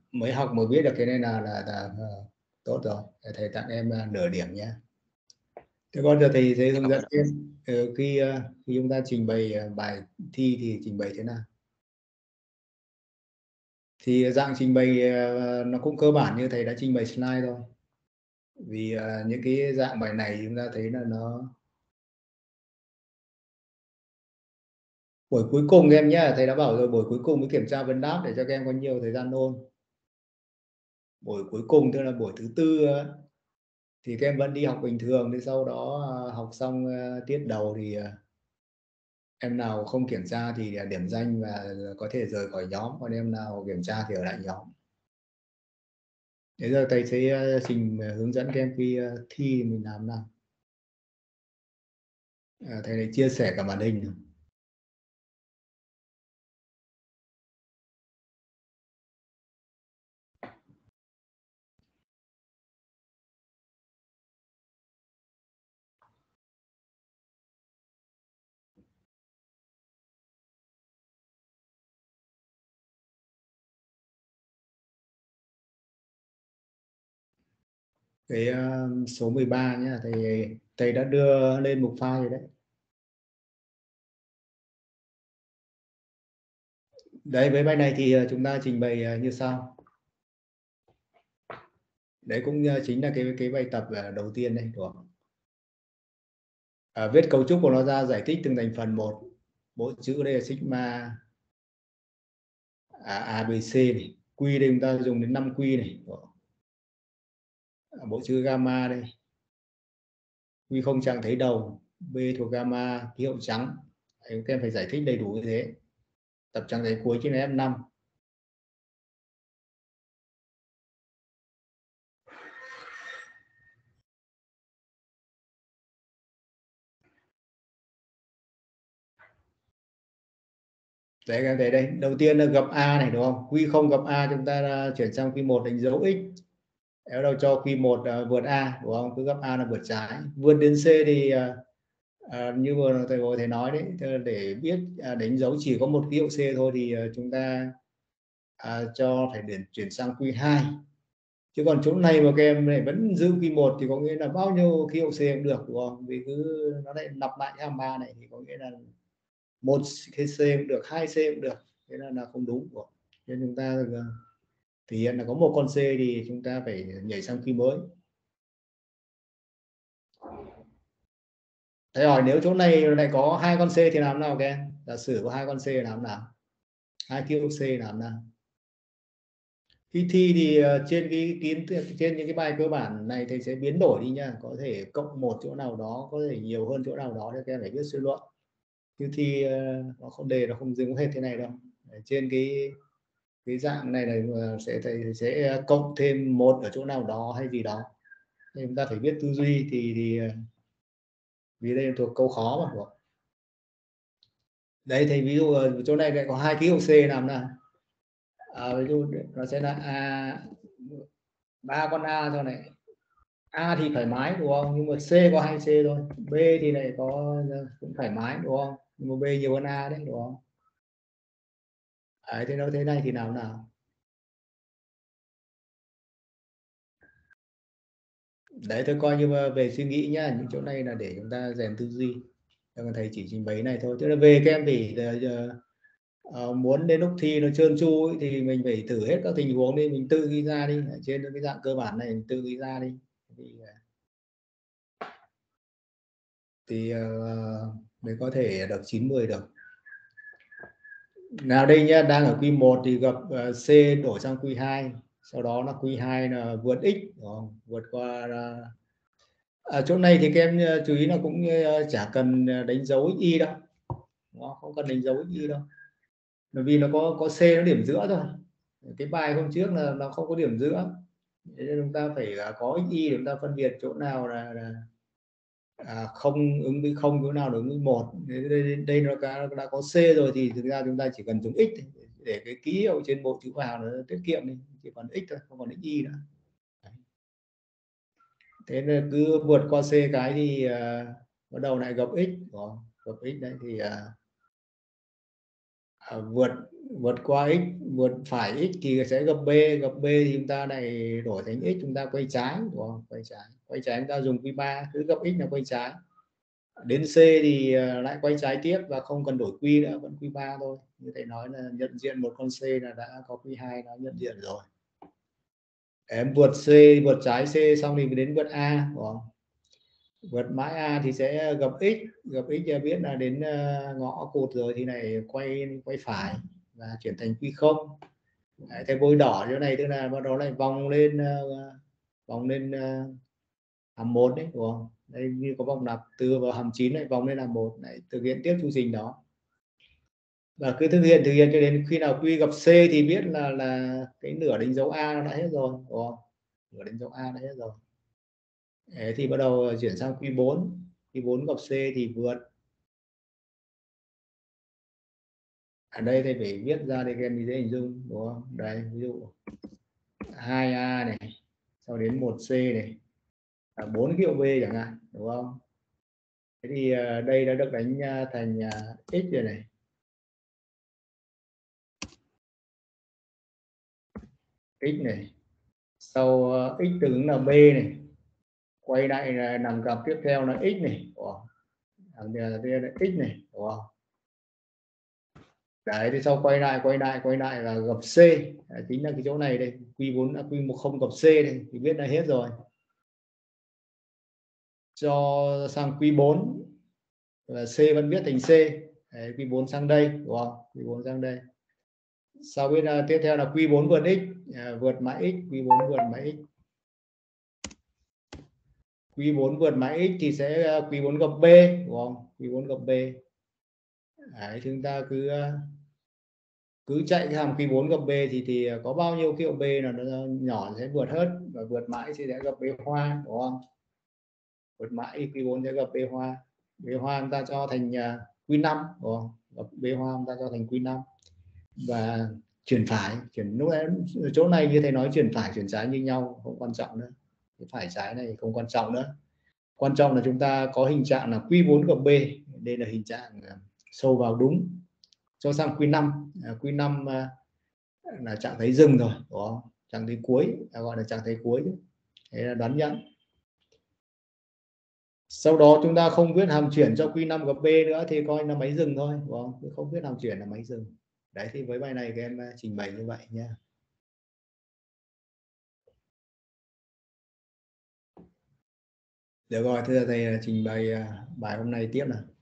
mới học mới biết được cái này là tốt rồi. Thầy tặng em nửa điểm nhé. Thế còn giờ thầy sẽ Dạ, hướng cảm dẫn ơn ạ. em khi chúng ta trình bày bài thi thì trình bày thế nào. Thì dạng trình bày nó cũng cơ bản như thầy đã trình bày slide thôi. Vì những cái dạng bài này chúng ta thấy là nó buổi cuối cùng em nhé, thầy đã bảo rồi, buổi cuối cùng mới kiểm tra vấn đáp để cho các em có nhiều thời gian ôn. Buổi cuối cùng tức là buổi thứ tư thì các em vẫn đi học bình thường, thì sau đó học xong tiết đầu thì em nào không kiểm tra thì điểm danh và có thể rời khỏi nhóm, còn em nào kiểm tra thì ở lại nhóm. Bây giờ thầy sẽ hướng dẫn các em khi thi mình làm nào. Thầy lại chia sẻ cả màn hình. Cái số 13 nhé, thầy đã đưa lên mục file rồi đấy. Đấy, với bài này thì chúng ta trình bày như sau. Đấy cũng chính là cái bài tập đầu tiên đây, đúng không? Viết cấu trúc của nó ra, giải thích từng thành phần một. Bộ chữ đây là sigma ABC này, Q đây chúng ta dùng đến 5 Q này. Bộ chữ gamma đây, Q không chẳng thấy đầu, B thuộc gamma, ký hiệu trắng. Đấy, các em phải giải thích đầy đủ như thế. Tập trang giấy cuối trên F5. Đấy, các em thấy đây, đầu tiên là gặp A này đúng không? Q không gặp A chúng ta chuyển sang Q1 đánh dấu X. Nếu đâu cho Q1 vượt A đúng không? Cứ gặp A là vượt trái. Vượt đến C thì như vừa thầy nói đấy, để biết đánh dấu chỉ có một ký hiệu C thôi thì chúng ta cho phải chuyển sang Q2. Chứ còn chỗ này mà các em này vẫn giữ Q1 thì có nghĩa là bao nhiêu ký hiệu C cũng được đúng không? Vì cứ nó lại lặp lại hàm 3 này thì có nghĩa là một cái C cũng được, 2 C cũng được, thế là không đúng. Nên chúng ta thể hiện là có một con C thì chúng ta phải nhảy sang Q mới. Thầy hỏi nếu chỗ này lại có 2 con C thì làm nào các em? Giả sử có 2 con C làm nào? 2 ký hiệu C làm nào? Khi thi thì trên trên những cái bài cơ bản này thầy sẽ biến đổi đi nha, có thể cộng một chỗ nào đó, có thể nhiều hơn chỗ nào đó, thì các em phải viết suy luận. Chứ thi nó không đề, nó không dừng hết thế này đâu. Trên cái dạng này thầy sẽ cộng thêm một ở chỗ nào đó hay gì đó, thì chúng ta phải biết tư duy thì vì đây thuộc câu khó mà. Đây thì ví dụ chỗ này lại có 2 ký hiệu C làm nào. Ví dụ nó sẽ là ba con A cho này. A thì thoải mái đúng không, nhưng mà C có 2 C thôi. B thì lại cũng thoải mái đúng không, nhưng mà B nhiều hơn A đấy đúng không. Đấy, thế nó thế này thì nào nào. Đấy, tôi coi như về suy nghĩ nhá, những chỗ này là để chúng ta rèn tư duy. Còn thầy chỉ trình bày này thôi, tức là về các em phải muốn đến lúc thi nó trơn tru ấy, thì mình phải thử hết các tình huống đi, mình tự ghi ra đi. Ở trên cái dạng cơ bản này mình tự ghi ra đi thì mới có thể được 90 được. Nào đây nhá, đang ở Q1 thì gặp C đổi sang Q2, sau đó là Q2 là vượt X đúng không? Vượt qua ở chỗ này thì các em chú ý là cũng chả cần đánh dấu Y đâu, không cần đánh dấu Y đâu, bởi vì nó có C nó điểm giữa thôi. Cái bài hôm trước là nó không có điểm giữa, nên chúng ta phải có Y để chúng ta phân biệt chỗ nào là không ứng với không, chỗ nào là ứng với một. Đây nó đã có C rồi thì thực ra chúng ta chỉ cần dùng X để cái ký hiệu trên bộ chữ vào nó tiết kiệm đi, chỉ còn X thôi, không còn Y nữa. Thế nên cứ vượt qua C cái thì bắt đầu lại gặp X, gặp X đấy thì vượt vượt qua x, vượt phải x thì sẽ gặp b, gặp b thì chúng ta lại đổi thành x, chúng ta quay trái, đúng không? Quay trái chúng ta dùng q3, cứ gặp x là quay trái. Đến c thì lại quay trái tiếp và không cần đổi q nữa, vẫn q3 thôi. Như thầy nói là nhận diện một con c là đã có q2 nó nhận diện rồi. Em vượt c, vượt trái c xong thì đến vượt a, đúng không? Vượt mãi a thì sẽ gặp x, gặp x biết là đến ngõ cụt rồi thì này quay phải và chuyển thành q0. Đấy, thầy bôi đỏ chỗ này tức là bắt đầu lại vòng lên hàm 1 đấy, đúng không? Đây như có vòng lặp từ vào hàm 9 lại vòng lên hàm 1, lại thực hiện tiếp chu trình đó. Và cứ thực hiện cho đến khi nào q gặp c thì biết là cái nửa đánh dấu a nó đã hết rồi, đúng không? Nửa đánh dấu a đã hết rồi. Đấy, thì bắt đầu chuyển sang q4, q4 gặp c thì vượt. Ở đây thầy phải viết ra để các em dễ hình dung, đúng không? Đây ví dụ 2a này, sau đến 1c này, 4 triệu b chẳng hạn, đúng không? Thế thì đây đã được đánh thành x rồi này. X này, sau x tương ứng là b này, quay lại là nằm cặp tiếp theo là x này, thằng kia là x này, đúng không? Đấy, thì sau quay lại là gặp c. Đấy, chính là cái chỗ này đây, q4 là q1 không gặp c đây thì biết là hết rồi. Cho sang q4 là c vẫn viết thành c. Đấy, q4 sang đây, đúng không? Q4 sang đây. Sau bên tiếp theo là q4 vượt x, vượt mãi x, q4 vượt mãi x. q4 vượt mãi x thì sẽ q4 gặp b, đúng không? q4 gặp b. Đấy, chúng ta cứ chạy cái hàm q4 gặp b thì có bao nhiêu hiệu b là nó nhỏ sẽ vượt hết, và vượt mãi thì sẽ gặp b hoa, đúng không? Vượt mãi q4 sẽ gặp b hoa. B hoa chúng ta cho thành q5, đúng không? Gặp b hoa chúng ta cho thành q5 và chuyển phải, lúc chỗ này như thầy nói chuyển phải chuyển trái như nhau, không quan trọng nữa. Cái phải trái này không quan trọng nữa, quan trọng là chúng ta có hình trạng là q4 gặp b. Đây là hình trạng sâu vào đúng. Cho sang q5, q5 là trạng thái dừng rồi, đúng không? Trạng thái cuối, gọi là trạng thái cuối. Thế là đoán nhận. Sau đó chúng ta không viết hàm chuyển cho q5 gặp b nữa thì coi là máy dừng thôi, đúng không? Không viết hàm chuyển là máy dừng. Đấy, thì với bài này các em trình bày như vậy nha. Được rồi, thưa thầy trình bày bài hôm nay tiếp nào.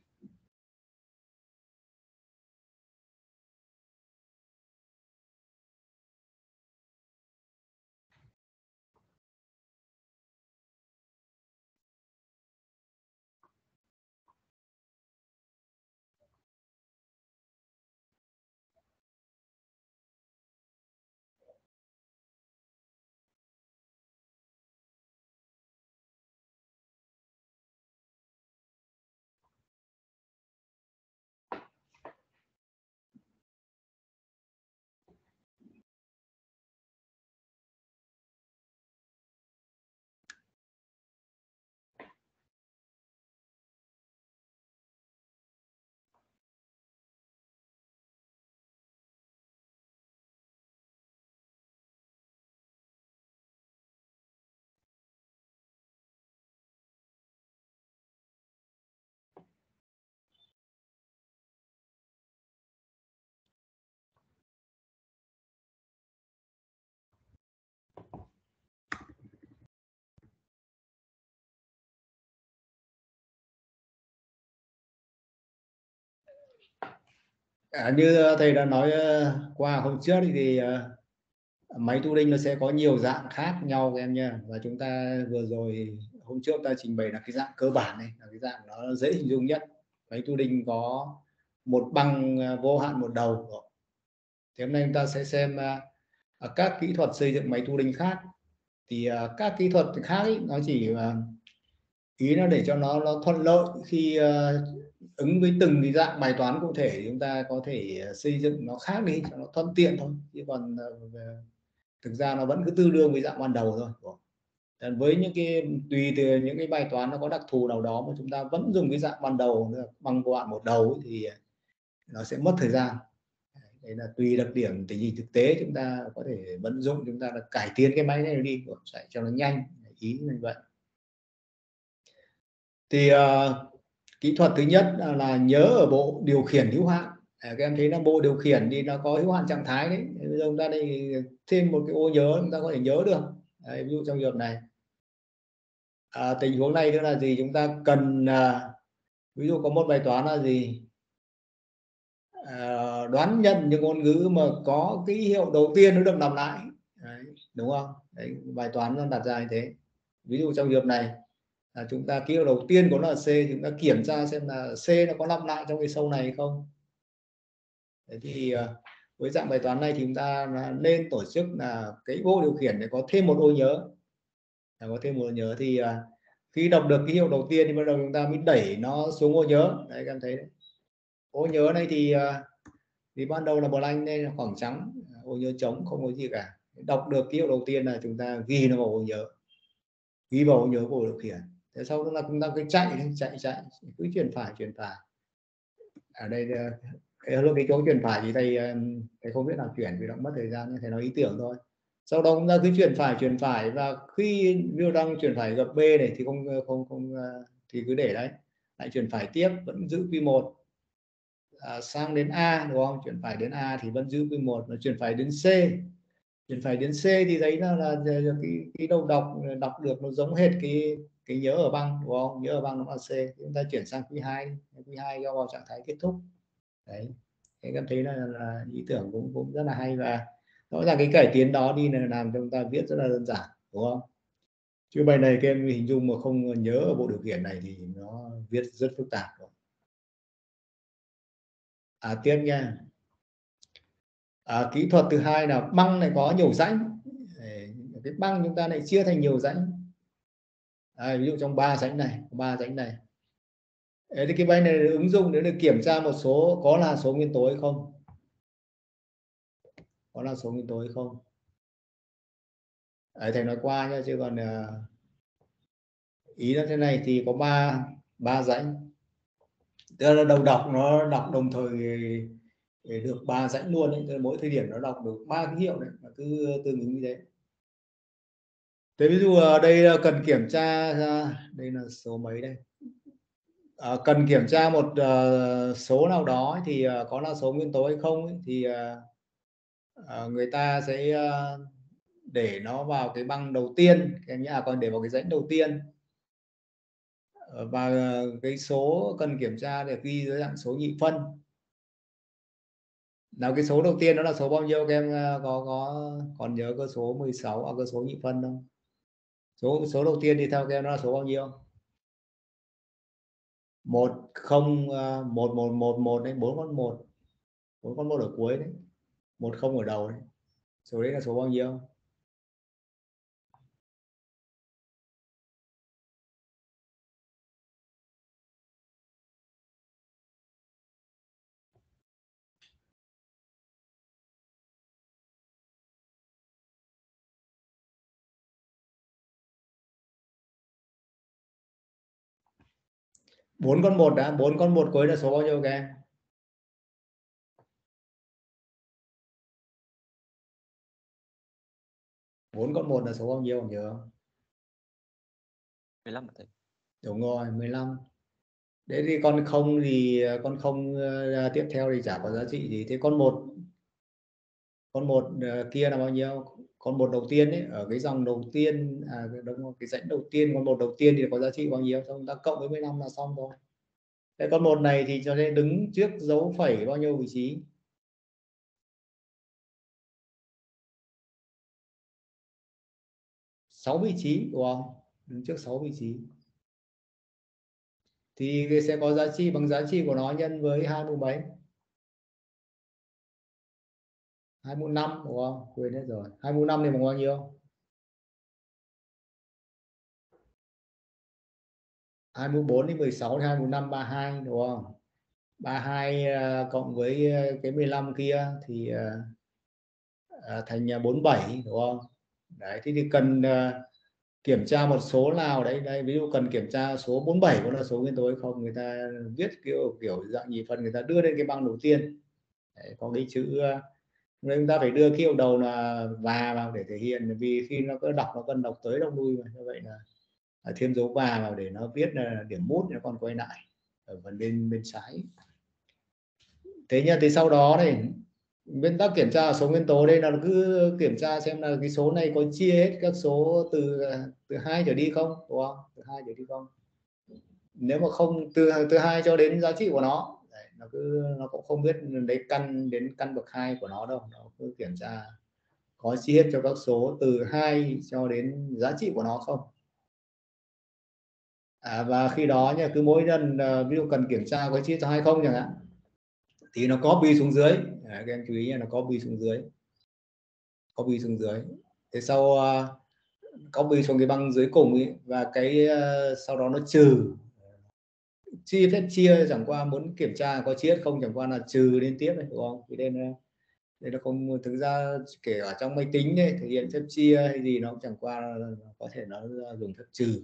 Như thầy đã nói qua hôm trước thì máy tu đinh nó sẽ có nhiều dạng khác nhau các em nha. Và chúng ta vừa rồi hôm trước ta trình bày là cái dạng cơ bản này, là cái dạng nó dễ hình dung nhất. Máy tu đinh có một băng vô hạn một đầu. Thì hôm nay chúng ta sẽ xem các kỹ thuật xây dựng máy tu đinh khác. Thì các kỹ thuật khác ấy, nó chỉ ý nó để cho nó thuận lợi khi ứng với từng cái dạng bài toán cụ thể, chúng ta có thể xây dựng nó khác đi cho nó thuận tiện thôi, chứ còn thực ra nó vẫn cứ tương đương với dạng ban đầu thôi. Với những cái tùy từ những cái bài toán nó có đặc thù nào đó mà chúng ta vẫn dùng cái dạng ban đầu bằng vô hạn một đầu ấy, thì nó sẽ mất thời gian. Đấy là tùy đặc điểm tình hình thực tế chúng ta có thể vận dụng, chúng ta là cải tiến cái máy này đi chạy cho nó nhanh, ý như vậy. Thì kỹ thuật thứ nhất là nhớ ở bộ điều khiển hữu hạn. Các em thấy là bộ điều khiển thì nó có hữu hạn trạng thái đấy, bây giờ chúng ta đây thêm một cái ô nhớ chúng ta có thể nhớ được. Đấy, ví dụ trong trường hợp này tình huống này nữa là gì, chúng ta cần ví dụ có một bài toán là gì, đoán nhận những ngôn ngữ mà có ký hiệu đầu tiên nó được lặp lại. Đấy, đúng không? Đấy, bài toán nó đặt ra như thế. Ví dụ trong trường hợp này chúng ta ký hiệu đầu tiên của nó là C, chúng ta kiểm tra xem là C nó có lặp lại trong cái sâu này hay không. Thế thì với dạng bài toán này thì chúng ta nên tổ chức là cái bộ điều khiển để có thêm một ô nhớ. Có thêm một ô nhớ thì khi đọc được ký hiệu đầu tiên thì bắt đầu chúng ta mới đẩy nó xuống ô nhớ. Đấy, các em thấy đấy. Ô nhớ này thì ban đầu là blank nên là khoảng trắng, ô nhớ trống không có gì cả. Đọc được ký hiệu đầu tiên là chúng ta ghi nó vào ô nhớ, ghi vào ô nhớ của bộ điều khiển. Thế sau đó là chúng ta cứ chạy cứ chuyển phải ở đây cái chỗ chuyển phải thì thầy không biết làm chuyển vì nó mất thời gian, thầy nói ý tưởng thôi. Sau đó chúng ta cứ chuyển phải và khi view đang chuyển phải gặp B này thì không thì cứ để đấy, lại chuyển phải tiếp vẫn giữ Q1, sang đến A đúng không, chuyển phải đến A thì vẫn giữ Q1, và chuyển phải đến C, thì đấy là cái đầu đọc được nó giống hệt cái nhớ ở băng đúng không, nhớ ở băng nó là C, chúng ta chuyển sang Q2 cho vào trạng thái kết thúc. Đấy, thế em thấy là ý tưởng cũng rất là hay, và rõ ràng cái cải tiến đó đi là làm cho chúng ta viết rất là đơn giản đúng không, chứ bài này các em hình dung mà không nhớ ở bộ điều khiển này thì nó viết rất phức tạp rồi. Tiếp nha. Kỹ thuật thứ hai là băng này có nhiều rãnh. Cái băng chúng ta lại chia thành nhiều rãnh. Ví dụ trong 3 rãnh này, thì cái bài này ứng dụng để kiểm tra một số có là số nguyên tố hay không, thầy nói qua nhá, chứ còn ý là thế này thì có ba rãnh, tức là đầu đọc nó đọc đồng thời để được 3 rãnh luôn đấy, mỗi thời điểm nó đọc được 3 ký hiệu đấy, cứ tương ứng như thế. Thế ví dụ ở đây cần kiểm tra đây là số mấy đây, cần kiểm tra một số nào đó thì có là số nguyên tố hay không ấy, thì người ta sẽ để nó vào cái băng đầu tiên, em nhá, còn để vào cái rãnh đầu tiên, và cái số cần kiểm tra để ghi dưới dạng số nhị phân. Nào cái số đầu tiên đó là số bao nhiêu, các em còn nhớ cơ số 16 cơ số nhị phân không? Số đầu tiên thì theo các em nó là số bao nhiêu? 10111 đấy, 4 con 1 ở cuối đấy, 10 ở đầu đấy. Số đấy là số bao nhiêu? Bốn con một cuối là số bao nhiêu các em? 4 con 1 là số bao nhiêu nhớ không? 15. Đúng rồi, 15. Đấy thì con không thì tiếp theo thì chả có giá trị gì. Thế con một kia là bao nhiêu? Con một đầu tiên ấy, ở cái dòng đầu tiên, đúng không? Cái rãnh đầu tiên, con một đầu tiên thì có giá trị bao nhiêu? Xong ta cộng với 15 là xong thôi. Thế con một này thì cho nên đứng trước dấu phẩy bao nhiêu vị trí? 6 vị trí đúng không? Đứng trước 6 vị trí. Thì sẽ có giá trị bằng giá trị của nó nhân với 2 mũ mấy? 2 mũ 5 đúng không? Quên hết rồi. 2 mũ 5 thì bằng bao nhiêu? 2 mũ 4 thì 16, 2 mũ 5 32 đúng không? 32 cộng với cái 15 kia thì thành 47 đúng không? Đấy, thì cần kiểm tra một số nào đấy, ví dụ cần kiểm tra số 47 có là số nguyên tố hay không, người ta viết kiểu dạng nhị phân, người ta đưa lên cái băng đầu tiên. Đấy, có cái chữ nên chúng ta phải đưa cái hiệu đầu là và vào để thể hiện, vì khi nó có đọc nó cần đọc tới đọc lui mà, như vậy là thêm dấu và vào để nó viết là điểm mút nó còn quay lại ở phần bên trái. Thế nhưng thì sau đó này nguyên tắc kiểm tra số nguyên tố đây là cứ kiểm tra xem là cái số này có chia hết các số từ 2 trở đi không, đúng không? Từ 2 trở đi không. Nếu mà không, từ 2 cho đến giá trị của nó đấy, nó cũng không biết lấy căn đến căn bậc 2 của nó đâu, nó cứ kiểm tra có chia hết cho các số từ 2 cho đến giá trị của nó không. Và khi đó nha, cứ mỗi lần ví dụ cần kiểm tra có chia cho hay không chẳng hạn thì nó copy xuống dưới. Các em chú ý nha, nó copy xuống dưới, copy xuống dưới. Thế sau copy xuống cái băng dưới cùng ấy, và cái sau đó nó trừ chia, phép chia chẳng qua muốn kiểm tra có chia không, chẳng qua là trừ liên tiếp này, đúng không? Thì đây nó không, thực ra kể ở trong máy tính này thể hiện phép chia hay gì nó cũng chẳng qua là có thể nó dùng phép trừ,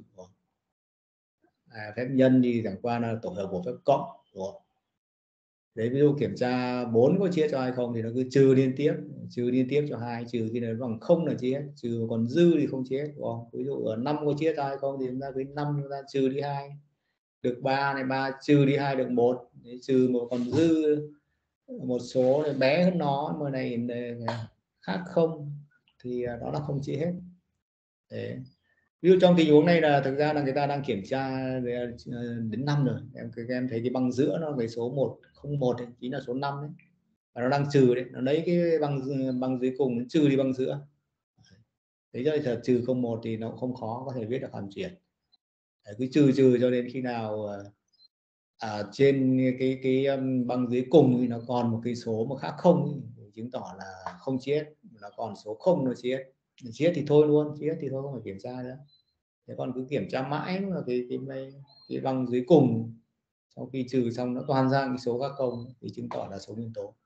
phép nhân thì chẳng qua là tổ hợp của phép cộng, đúng không? Đấy, ví dụ kiểm tra 4 có chia cho hay không thì nó cứ trừ liên tiếp cho 2, trừ khi nó bằng không là chia, trừ còn dư thì không chia, đúng không? Ví dụ 5 có chia cho hay không thì chúng ta với 5 chúng ta trừ đi 2 được 3 này, 3 trừ đi 2 được 1, trừ một còn dư một số này bé hơn nó mà này khác không thì đó là không chia hết. Đấy. Ví dụ trong tình huống này là thực ra là người ta đang kiểm tra đến 5 rồi, em thấy cái băng giữa nó cái số 101 ấy, chính là số 5 đấy, và nó đang trừ đấy, nó lấy cái băng dưới cùng nó trừ đi băng giữa. Thế cho nên trừ 01 thì nó cũng không khó có thể viết được hàm chuyển. Đấy, cứ trừ cho đến khi nào trên cái băng dưới cùng thì nó còn một cái số mà khác không thì chứng tỏ là không chia, nó còn số không nó chia thì thôi luôn, chia thì thôi không phải kiểm tra nữa. Thế còn cứ kiểm tra mãi là cái băng dưới cùng sau khi trừ xong nó toàn ra cái số các không thì chứng tỏ là số nguyên tố.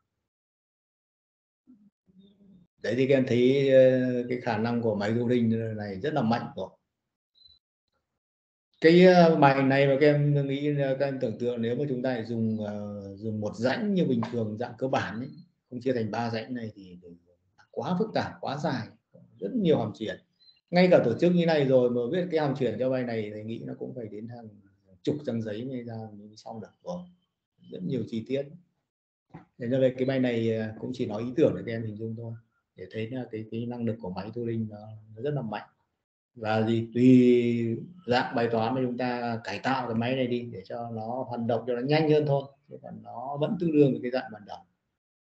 Đấy thì các em thấy cái khả năng của máy Turing này rất là mạnh rồi. Cái bài này mà các em nghĩ, các em tưởng tượng nếu mà chúng ta dùng một rãnh như bình thường dạng cơ bản ấy, không chia thành 3 rãnh này thì quá phức tạp, quá dài, rất nhiều hàm chuyển. Ngay cả tổ chức như này rồi mà viết cái hàm chuyển cho bài này thì nghĩ nó cũng phải đến hàng chục trang giấy mới ra mới xong được, rồi rất nhiều chi tiết. Thế nên là cái bài này cũng chỉ nói ý tưởng để các em hình dung thôi, để thấy là cái năng lực của máy Turing nó rất là mạnh. Và tùy dạng bài toán mà chúng ta cải tạo cái máy này đi để cho nó hoạt động cho nó nhanh hơn thôi, chứ còn nó vẫn tương đương với cái dạng ban đầu.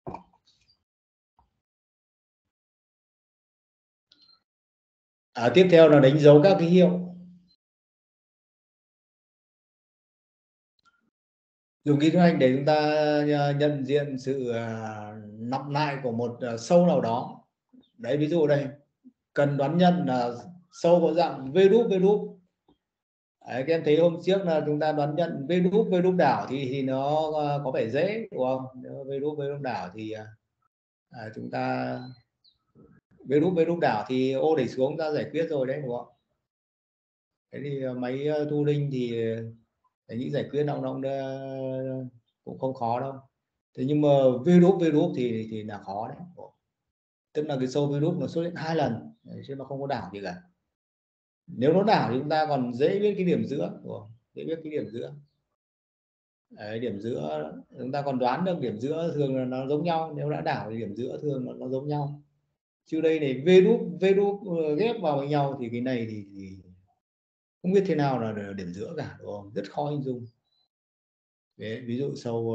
Tiếp theo là đánh dấu các ký hiệu. Dùng kỹ thuật anh để chúng ta nhận diện sự lặp lại của một sâu nào đó. Đấy, ví dụ đây cần đoán nhận là sâu có dạng V đúp. Đấy, các em thấy hôm trước là chúng ta đoán nhận V đúp đảo thì nó có vẻ dễ, đúng không? Nếu V đúp đảo thì chúng ta V đúp đảo thì ô đẩy xuống ta giải quyết rồi đấy, đúng không? Thế thì máy Turing thì phải nghĩ giải quyết nó cũng không khó đâu. Thế nhưng mà V đúp thì là khó đấy, tức là cái sâu V đúp nó xuất hiện 2 lần chứ nó không có đảo gì cả. Nếu nó đảo thì chúng ta còn dễ biết cái điểm giữa, dễ biết cái điểm giữa. Đấy, điểm giữa chúng ta còn đoán được điểm giữa thường là nó giống nhau, nếu đã đảo thì điểm giữa thường nó giống nhau. Chứ đây này V đúp ghép vào với nhau thì cái này thì không biết thế nào là điểm giữa cả, đúng không? Rất khó hình dung. Đấy, ví dụ sâu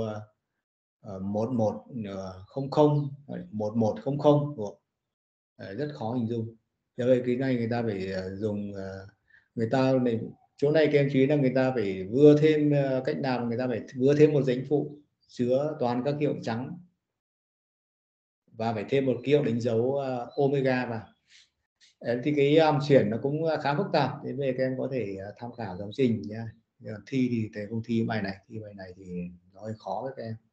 1100 rất khó hình dung. Thế vậy cái này người ta phải dùng người ta này, chỗ này các em chú ý là người ta phải vừa thêm cách nào, người ta phải vừa thêm một dãy phụ chứa toàn các hiệu trắng và phải thêm một hiệu đánh dấu omega vào. Thì cái hàm chuyển nó cũng khá phức tạp, thế về các em có thể tham khảo giáo trình nha. Thi thì thầy không thi bài này, thi bài này thì nó hơi khó với các em.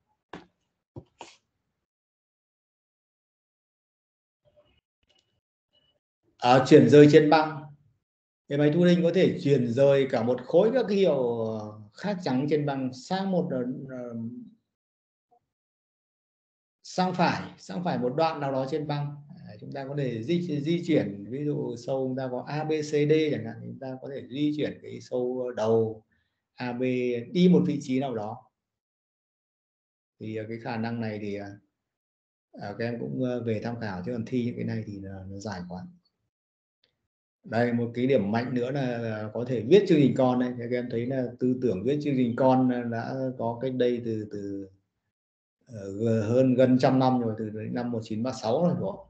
Chuyển rời trên băng, cái máy Turing có thể chuyển rời cả một khối các hiệu khác trắng trên băng sang sang phải một đoạn nào đó trên băng. Chúng ta có thể di chuyển, ví dụ sâu chúng ta có A B C D chẳng hạn, chúng ta có thể di chuyển cái sâu đầu A B đi một vị trí nào đó. Thì cái khả năng này thì các em cũng về tham khảo, chứ còn thi những cái này thì nó dài quá. Đây một cái điểm mạnh nữa là có thể viết chương trình con đây. Các em thấy là tư tưởng viết chương trình con đã có cách đây từ hơn gần trăm năm rồi, từ năm 1936 rồi đó.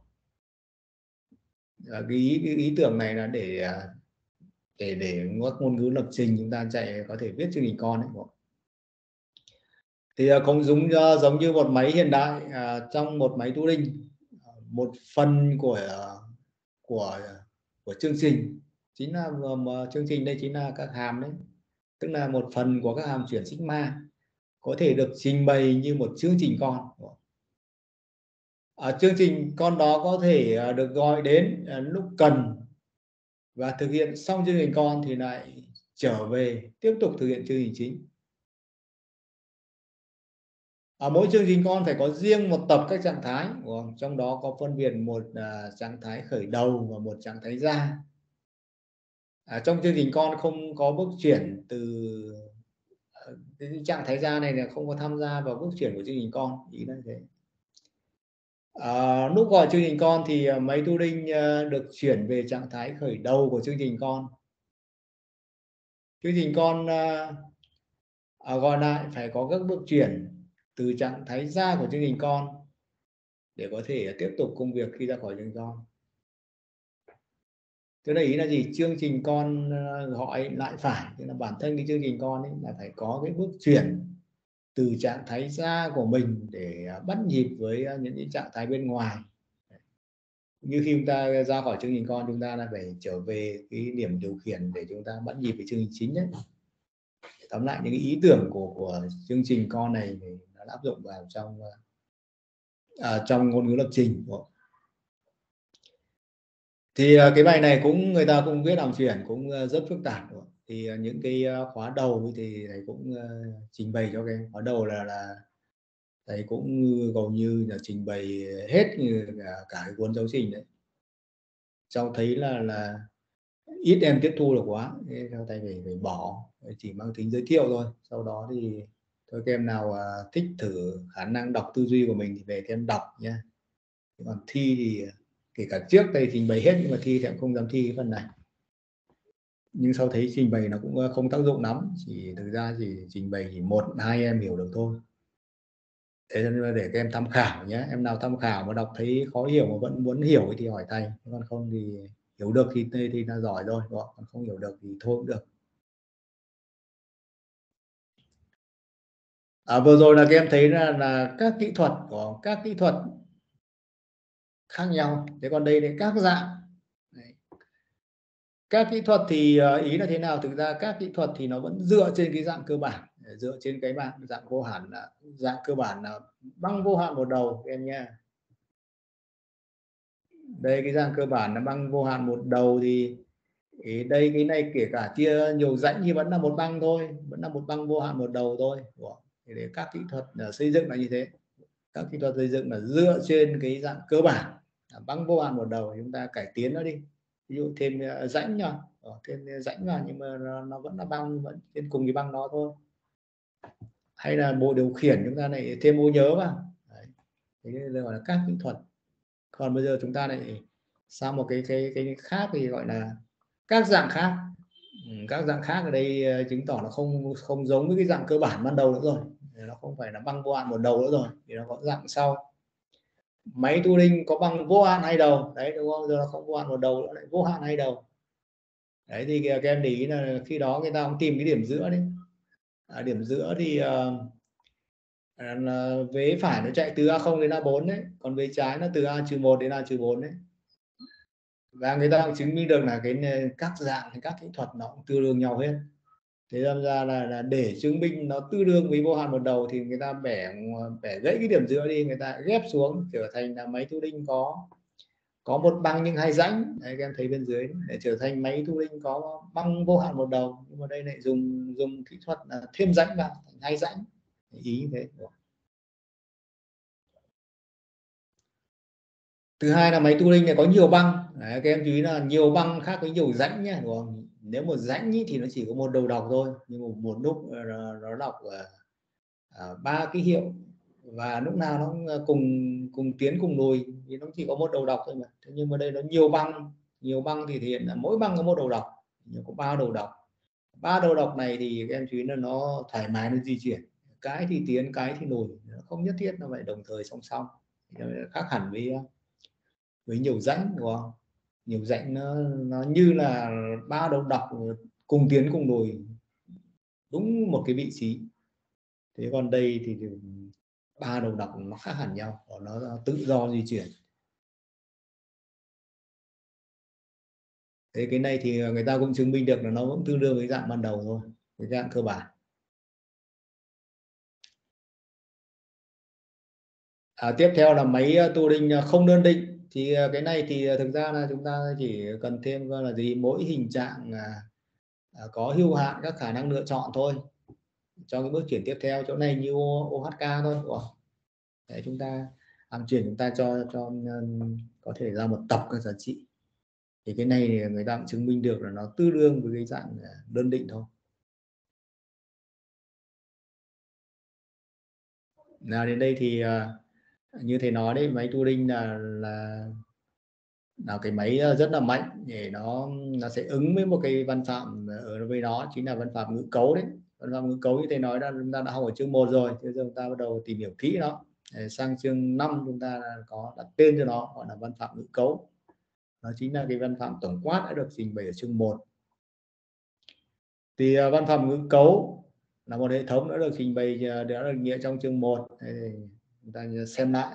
Cái ý tưởng này là để các ngôn ngữ lập trình chúng ta chạy có thể viết chương trình con đấy. Thì cũng giống như một máy hiện đại. Trong một máy Turing, một phần của chương trình chính là chương trình đây chính là các hàm đấy, tức là một phần của các hàm chuyển sigma có thể được trình bày như một chương trình con. Chương trình con đó có thể được gọi đến lúc cần, và thực hiện xong chương trình con thì lại trở về tiếp tục thực hiện chương trình chính. Mỗi chương trình con phải có riêng một tập các trạng thái, trong đó có phân biệt một trạng thái khởi đầu và một trạng thái ra. Trong chương trình con không có bước chuyển từ cái trạng thái ra này, là không có tham gia vào bước chuyển của chương trình con, ý là thế. Lúc gọi chương trình con thì máy Turing được chuyển về trạng thái khởi đầu của chương trình con. Chương trình con gọi lại phải có các bước chuyển từ trạng thái ra của chương trình con để có thể tiếp tục công việc khi ra khỏi chương trình con. Thế là ý là gì? Chương trình con gọi lại phải, tức là bản thân cái chương trình con ấy là phải có cái bước chuyển từ trạng thái ra của mình để bắt nhịp với những cái trạng thái bên ngoài. Như khi chúng ta ra khỏi chương trình con, chúng ta là phải trở về cái điểm điều khiển để chúng ta bắt nhịp với chương trình chính đấy. Tóm lại những cái ý tưởng của chương trình con này thì nó áp dụng vào trong ngôn ngữ lập trình. Thì cái bài này cũng người ta cũng viết hàm chuyển cũng rất phức tạp. Thì những cái khóa đầu thì thầy cũng trình bày cho cái khóa đầu là thầy cũng gần như là trình bày hết như cả cái cuốn giáo trình đấy. Cháu thấy là ít em tiếp thu được quá, nên theo thầy phải bỏ, chỉ mang tính giới thiệu thôi. Sau đó thì thôi các em nào thích thử khả năng đọc tư duy của mình thì về các em đọc nhé. Còn thi thì kể cả trước thầy trình bày hết nhưng mà thi thì cũng không dám thi cái phần này, nhưng sau thấy trình bày nó cũng không tác dụng lắm, chỉ thực ra chỉ trình bày chỉ 1-2 em hiểu được thôi. Thế nên là để các em tham khảo nhé. Em nào tham khảo mà đọc thấy khó hiểu mà vẫn muốn hiểu thì hỏi thầy, còn không thì hiểu được thì là giỏi rồi, còn không hiểu được thì thôi cũng được. Vừa rồi là các em thấy là các kỹ thuật của các kỹ thuật khác nhau. Thế còn đây là các dạng. Đấy. Các kỹ thuật thì ý là thế nào? Thực ra các kỹ thuật thì nó vẫn dựa trên cái dạng cơ bản, dựa trên cái dạng vô hạn, dạng cơ bản là băng vô hạn một đầu em nhé. Đây cái dạng cơ bản là băng vô hạn một đầu thì đây cái này kể cả chia nhiều rãnh thì vẫn là một băng thôi, vẫn là một băng vô hạn một đầu thôi. Thì để các kỹ thuật xây dựng là như thế. Các kỹ thuật xây dựng là dựa trên cái dạng cơ bản là băng vô hạn một đầu, chúng ta cải tiến nó đi, ví dụ thêm rãnh nhá, thêm rãnh vào, nhưng mà nó vẫn là băng, vẫn trên cùng cái băng đó thôi. Hay là bộ điều khiển chúng ta lại thêm ô nhớ vào. Đấy. Thế gọi là các kỹ thuật. Còn bây giờ chúng ta lại sang một cái khác thì gọi là các dạng khác. Các dạng khác ở đây chứng tỏ nó không giống với cái dạng cơ bản ban đầu nữa rồi, nó không phải là băng vô hạn một đầu nữa rồi, thì nó có dạng sau. Máy Turing có băng vô hạn hai đầu đấy, đúng không? Giờ nó không vô hạn một đầu nữa, lại vô hạn hai đầu. Đấy thì các em để ý là khi đó người ta cũng tìm cái điểm giữa đấy. Điểm giữa thì là vế phải nó chạy từ A0 đến A4 đấy, còn vế trái nó từ A-1 đến A-4 đấy. Và người ta cũng chứng minh được là các dạng các kỹ thuật nó cũng tương đương nhau hết. Thế ra là để chứng minh nó tương đương với vô hạn một đầu thì người ta bẻ gãy cái điểm giữa đi, người ta ghép xuống trở thành là máy Turing có một băng nhưng hai rãnh. Đấy, các em thấy bên dưới để trở thành máy Turing có băng vô hạn một đầu, nhưng mà đây lại dùng kỹ thuật là thêm rãnh vào thành hai rãnh, ý thế. Thứ hai là máy tooling này có nhiều băng. Đấy, các em chú ý là nhiều băng khác với nhiều rãnh nhé, đúng không? Nếu một rãnh ý, thì nó chỉ có một đầu đọc thôi, nhưng mà một lúc nó đọc ba ký hiệu, và lúc nào nó cùng cùng tiến cùng lùi, thì nó chỉ có một đầu đọc thôi mà. Thế nhưng mà đây nó nhiều băng thì thể hiện là mỗi băng có một đầu đọc, nhưng có ba đầu đọc. Ba đầu đọc này thì các em chú ý là nó thoải mái, nó di chuyển, cái thì tiến cái thì lùi, không nhất thiết nó phải đồng thời song song. Khác hẳn với nhiều rãnh, đúng không? Nhiều rãnh nó như là ba đầu đọc cùng tiến cùng lùi đúng một cái vị trí. Thế còn đây thì ba đầu đọc nó khác hẳn nhau, nó tự do di chuyển. Thế cái này thì người ta cũng chứng minh được là nó vẫn tương đương với dạng ban đầu thôi, cái dạng cơ bản. Tiếp theo là máy tooling không đơn định. Thì cái này thì thực ra là chúng ta chỉ cần thêm là gì, mỗi hình trạng có hữu hạn các khả năng lựa chọn thôi. Cho cái bước chuyển tiếp theo, chỗ này như OHK thôi, đúng không? Đấy, chúng ta làm chuyển, chúng ta cho có thể ra một tập các giá trị. Thì cái này thì người ta cũng chứng minh được là nó tương đương với cái dạng đơn định thôi. Nào đến đây thì như thầy nói đấy, máy tooling là cái máy rất là mạnh, để nó sẽ ứng với một cái văn phạm ở với nó, chính là văn phạm ngữ cấu đấy. Văn phạm ngữ cấu như thầy nói là chúng ta đã học ở chương 1 rồi, bây giờ chúng ta bắt đầu tìm hiểu kỹ nó. Để sang chương 5 chúng ta có đặt tên cho nó, gọi là văn phạm ngữ cấu. Đó chính là cái văn phạm tổng quát đã được trình bày ở chương 1. Thì văn phạm ngữ cấu là một hệ thống đã được trình bày, đã được nghĩa trong chương 1. Chúng ta xem lại.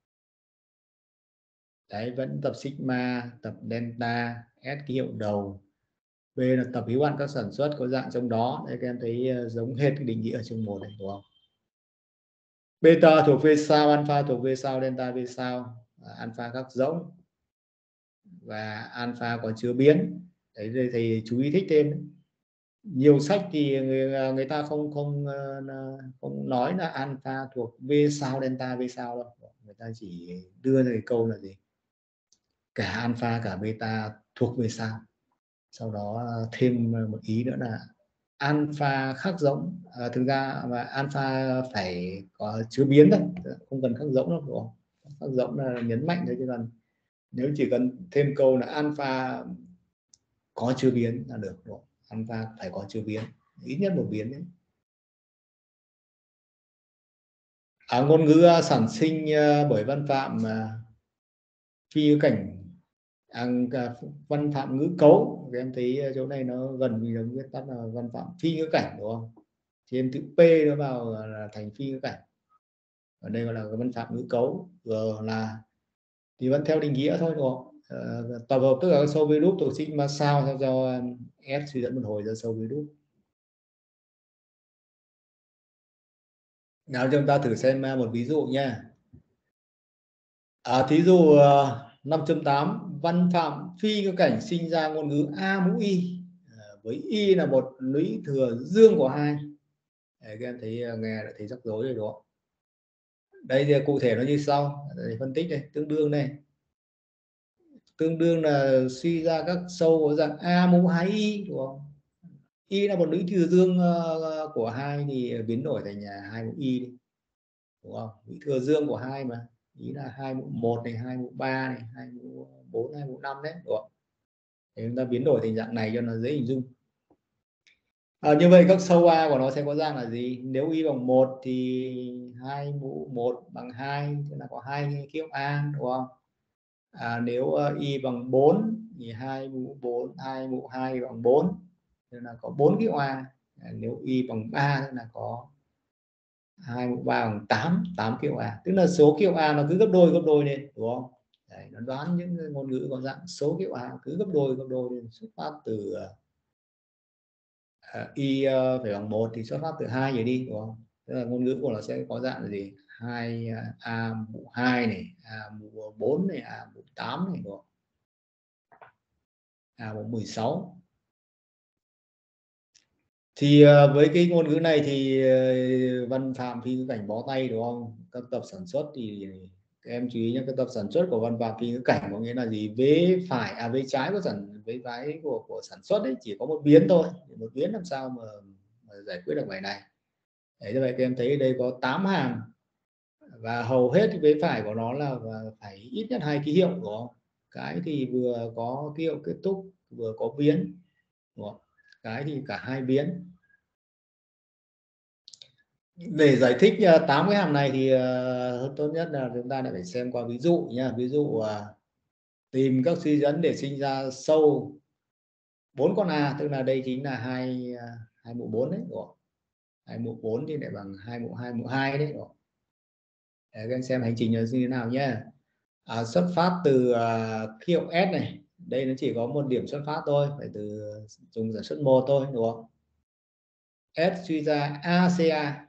Đấy, vẫn tập sigma, tập delta, S ký hiệu đầu, B là tập hữu hạn các sản xuất có dạng trong đó. Đây các em thấy giống hết cái định nghĩa ở chương 1 này, đúng không? Beta thuộc về sao, alpha thuộc về sao, delta về sao, alpha các rỗng, và alpha có chứa biến. Đấy thì chú ý thích thêm. Nhiều sách thì người ta không nói là alpha thuộc V sao, delta V sao đâu. Người ta chỉ đưa ra cái câu là gì, cả alpha cả beta thuộc về sao. Sau đó thêm một ý nữa là alpha khác giống. Thực ra mà alpha phải có chứa biến thôi, không cần khác giống đâu, đúng không? Khác giống là nhấn mạnh thôi, chứ còn nếu chỉ cần thêm câu là alpha có chứa biến là được, đúng không? Alpha phải có chứa biến, ít nhất một biến đấy. Ngôn ngữ sản sinh bởi văn phạm phi cảnh, văn phạm ngữ cấu. Các em thấy chỗ này nó gần như giống viết tắt là văn phạm phi ngữ cảnh, đúng không? Thêm chữ P nó vào là thành phi ngữ cảnh. Ở đây gọi là văn phạm ngữ cấu. G là thì vẫn theo định nghĩa thôi, đúng không? Tập hợp tất cả các số virus thuộc sigma sao theo do S suy dẫn một hồi ra số virus. Nào chúng ta thử xem một ví dụ nha. Thí dụ 5.8 văn phạm phi ngữ cảnh sinh ra ngôn ngữ A mũ Y, với Y là một lũy thừa dương của 2. Đấy, các em thấy nghe đã thấy rắc rối rồi, đúng không? Đây thì cụ thể nó như sau, để phân tích đây, tương đương là suy ra các sâu có dạng A mũ 2Y, đúng không? Y là một lũy thừa dương của 2 thì biến đổi thành 2 mũ Y đi, đúng không? Lũy thừa dương của 2 mà, ý là 2 mũ 1 này, 2 mũ 3 này, 2 mũ 4, 2 mũ 5 đấy, đúng không? Thì chúng ta biến đổi thành dạng này cho nó dễ hình dung. Như vậy các sâu A của nó sẽ có dạng là gì? Nếu Y bằng 1 thì 2 mũ 1 bằng 2, tức là có 2 ký hiệu A, đúng không? Nếu Y bằng 4 thì 2 mũ 4, 2 mũ 2 bằng 4, tức là có 4 ký hiệu A. Nếu Y bằng 3 tức là có 2 mũ 3 bằng 8, 8 ký hiệu A. Tức là số ký hiệu A nó cứ gấp đôi lên, đúng không? Đấy, nó đoán những ngôn ngữ có dạng số ký hiệu A cứ gấp đôi lên, xuất phát từ Y phải bằng 1 thì xuất phát từ 2 trở đi, đúng không? Tức là ngôn ngữ của nó sẽ có dạng là gì? 2 A mũ 2 này, A mũ 4 này, A mũ 8 này, đúng không? A mũ 16. Thì với cái ngôn ngữ này thì văn phạm phi ngữ cảnh bó tay, đúng không? Các tập sản xuất thì Các em chú ý nhé, cái tập sản xuất của văn bản ký ngữ cảnh có nghĩa là gì? Vế phải vế trái của vế trái của sản xuất ấy chỉ có một biến thôi, một biến làm sao mà giải quyết được bài này. Đấy, như vậy các em thấy ở đây có 8 hàm và hầu hết vế phải của nó là phải ít nhất 2 ký hiệu, đúng không? Cái thì vừa có ký hiệu kết thúc vừa có biến, đúng không? Cái thì cả hai biến. Để giải thích 8 cái hàm này thì tốt nhất là chúng ta lại phải xem qua ví dụ nha. Ví dụ tìm các suy dẫn để sinh ra sâu 4 con A, tức là đây chính là 2 mũ 4 đấy, đúng không? 2 mũ 4 thì lại bằng 2 mũ 2 đấy, đúng không? Để các anh xem hành trình là như thế nào nhé. Xuất phát từ ký hiệu S này, đây nó chỉ có một điểm xuất phát thôi, phải từ dùng sản xuất một thôi, đúng không? S suy ra ACA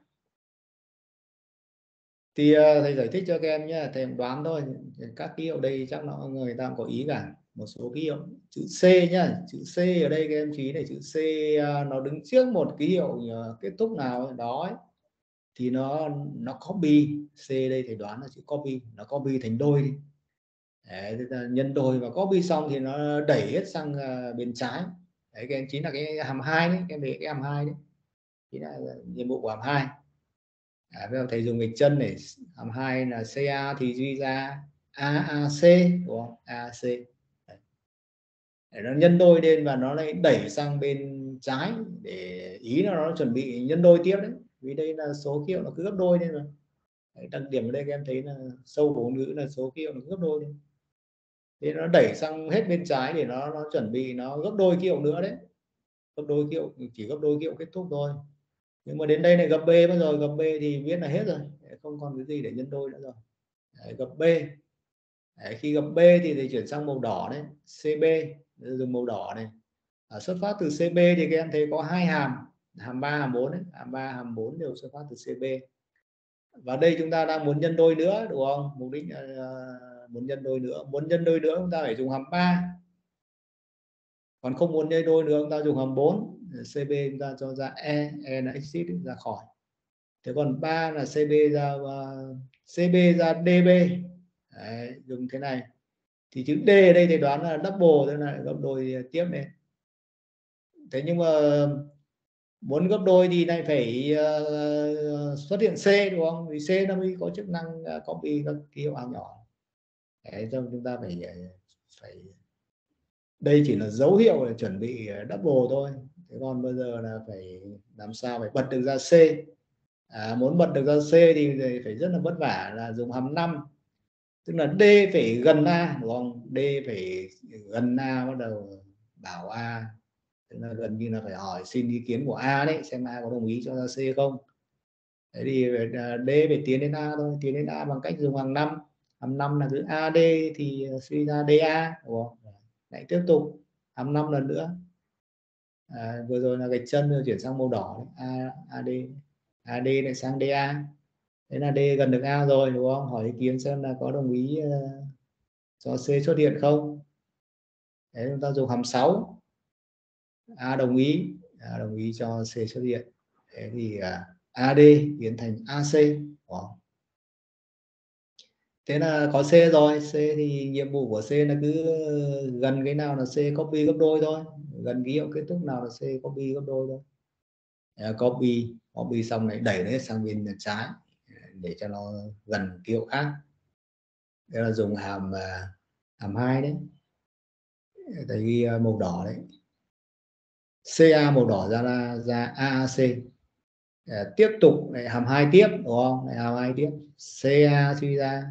thì thầy giải thích cho các em nhé, thầy đoán thôi, các ký hiệu đây chắc nó người ta cũng có ý cả. Một số ký hiệu chữ C nhá, chữ C ở đây các em chú ý này, chữ C nó đứng trước một ký hiệu kết thúc nào đó ấy, thì nó copy. C đây thầy đoán là chữ copy, nó copy thành đôi đi. Đấy, nhân đôi và copy xong thì nó đẩy hết sang bên trái. Đấy, cái chính là cái hàm 2 đấy, cái về cái hàm 2 đấy chính là nhiệm vụ của hàm 2. Bây giờ thầy dùng nghịch chân để hàm 2 là CA thì duy ra AAC, đúng không? AAC. Đấy. Để nó nhân đôi lên và nó lại đẩy sang bên trái, để ý là nó chuẩn bị nhân đôi tiếp đấy, vì đây là số ký hiệu nó cứ gấp đôi lên mà. Đấy, đặc điểm ở đây các em thấy là sâu của ngôn ngữ là số ký hiệu nó cứ gấp đôi lên, thì nó đẩy sang hết bên trái để nó chuẩn bị nó gấp đôi ký hiệu nữa đấy, gấp đôi ký hiệu, chỉ gấp đôi ký hiệu kết thúc thôi. Nhưng mà đến đây này gặp B bây giờ, gặp B thì biết là hết rồi, không còn cái gì để nhân đôi nữa rồi. Đấy, gặp B. Đấy, khi gặp B thì chuyển sang màu đỏ đấy, CB, dùng màu đỏ này. Xuất phát từ CB thì các em thấy có hai hàm, hàm 3 hàm 4 đấy, hàm 3 hàm 4 đều xuất phát từ CB. Và đây chúng ta đang muốn nhân đôi nữa, đúng không? Mục đích muốn nhân đôi nữa, chúng ta phải dùng hàm 3. Còn không muốn nhân đôi nữa chúng ta dùng hàm 4. CB chúng ta cho ra E là exit ra khỏi. Thế còn 3 là CB ra DB. Đấy, dùng thế này thì chữ D ở đây thì đoán là double, tức là gấp đôi tiếp này. Thế nhưng mà muốn gấp đôi thì này phải xuất hiện C, đúng không? Vì C nó mới có chức năng copy các ký hiệu ảo nhỏ. Đấy, chúng ta phải đây chỉ là dấu hiệu để chuẩn bị double thôi. Thế còn bây giờ là phải làm sao phải bật được ra C. Muốn bật được ra C thì phải rất là vất vả, là dùng hàm 5, tức là D phải gần A, đúng không? D phải gần A, bắt đầu bảo A, tức là gần như là phải hỏi xin ý kiến của A đấy, xem A có đồng ý cho ra C không. Thế thì D phải tiến đến A thôi, tiến đến A bằng cách dùng hàm 5. Hàm 5 là cứ AD thì suy ra DA, đúng không? Lại tiếp tục hàm 5 lần nữa. Vừa rồi là gạch chân rồi chuyển sang màu đỏ đấy. AD lại sang DA. Thế là D gần được A rồi, đúng không? Hỏi ý kiến xem là có đồng ý cho C xuất hiện không. Đấy, chúng ta dùng hàm 6. A đồng ý, cho C xuất hiện. Thế thì AD biến thành AC. Wow. Thế là có C rồi. C thì nhiệm vụ của C là cứ gần cái nào là C copy gấp đôi thôi, gần ký hiệu kết thúc nào là C copy gấp đôi thôi. Copy xong lại đẩy nó sang bên trái để cho nó gần ký hiệu khác. Đây là dùng hàm 2 đấy, tại ghi màu đỏ đấy, CA màu đỏ ra AAC. Tiếp tục lại hàm 2 tiếp, đúng không? Lại hàm 2 tiếp, CA suy ra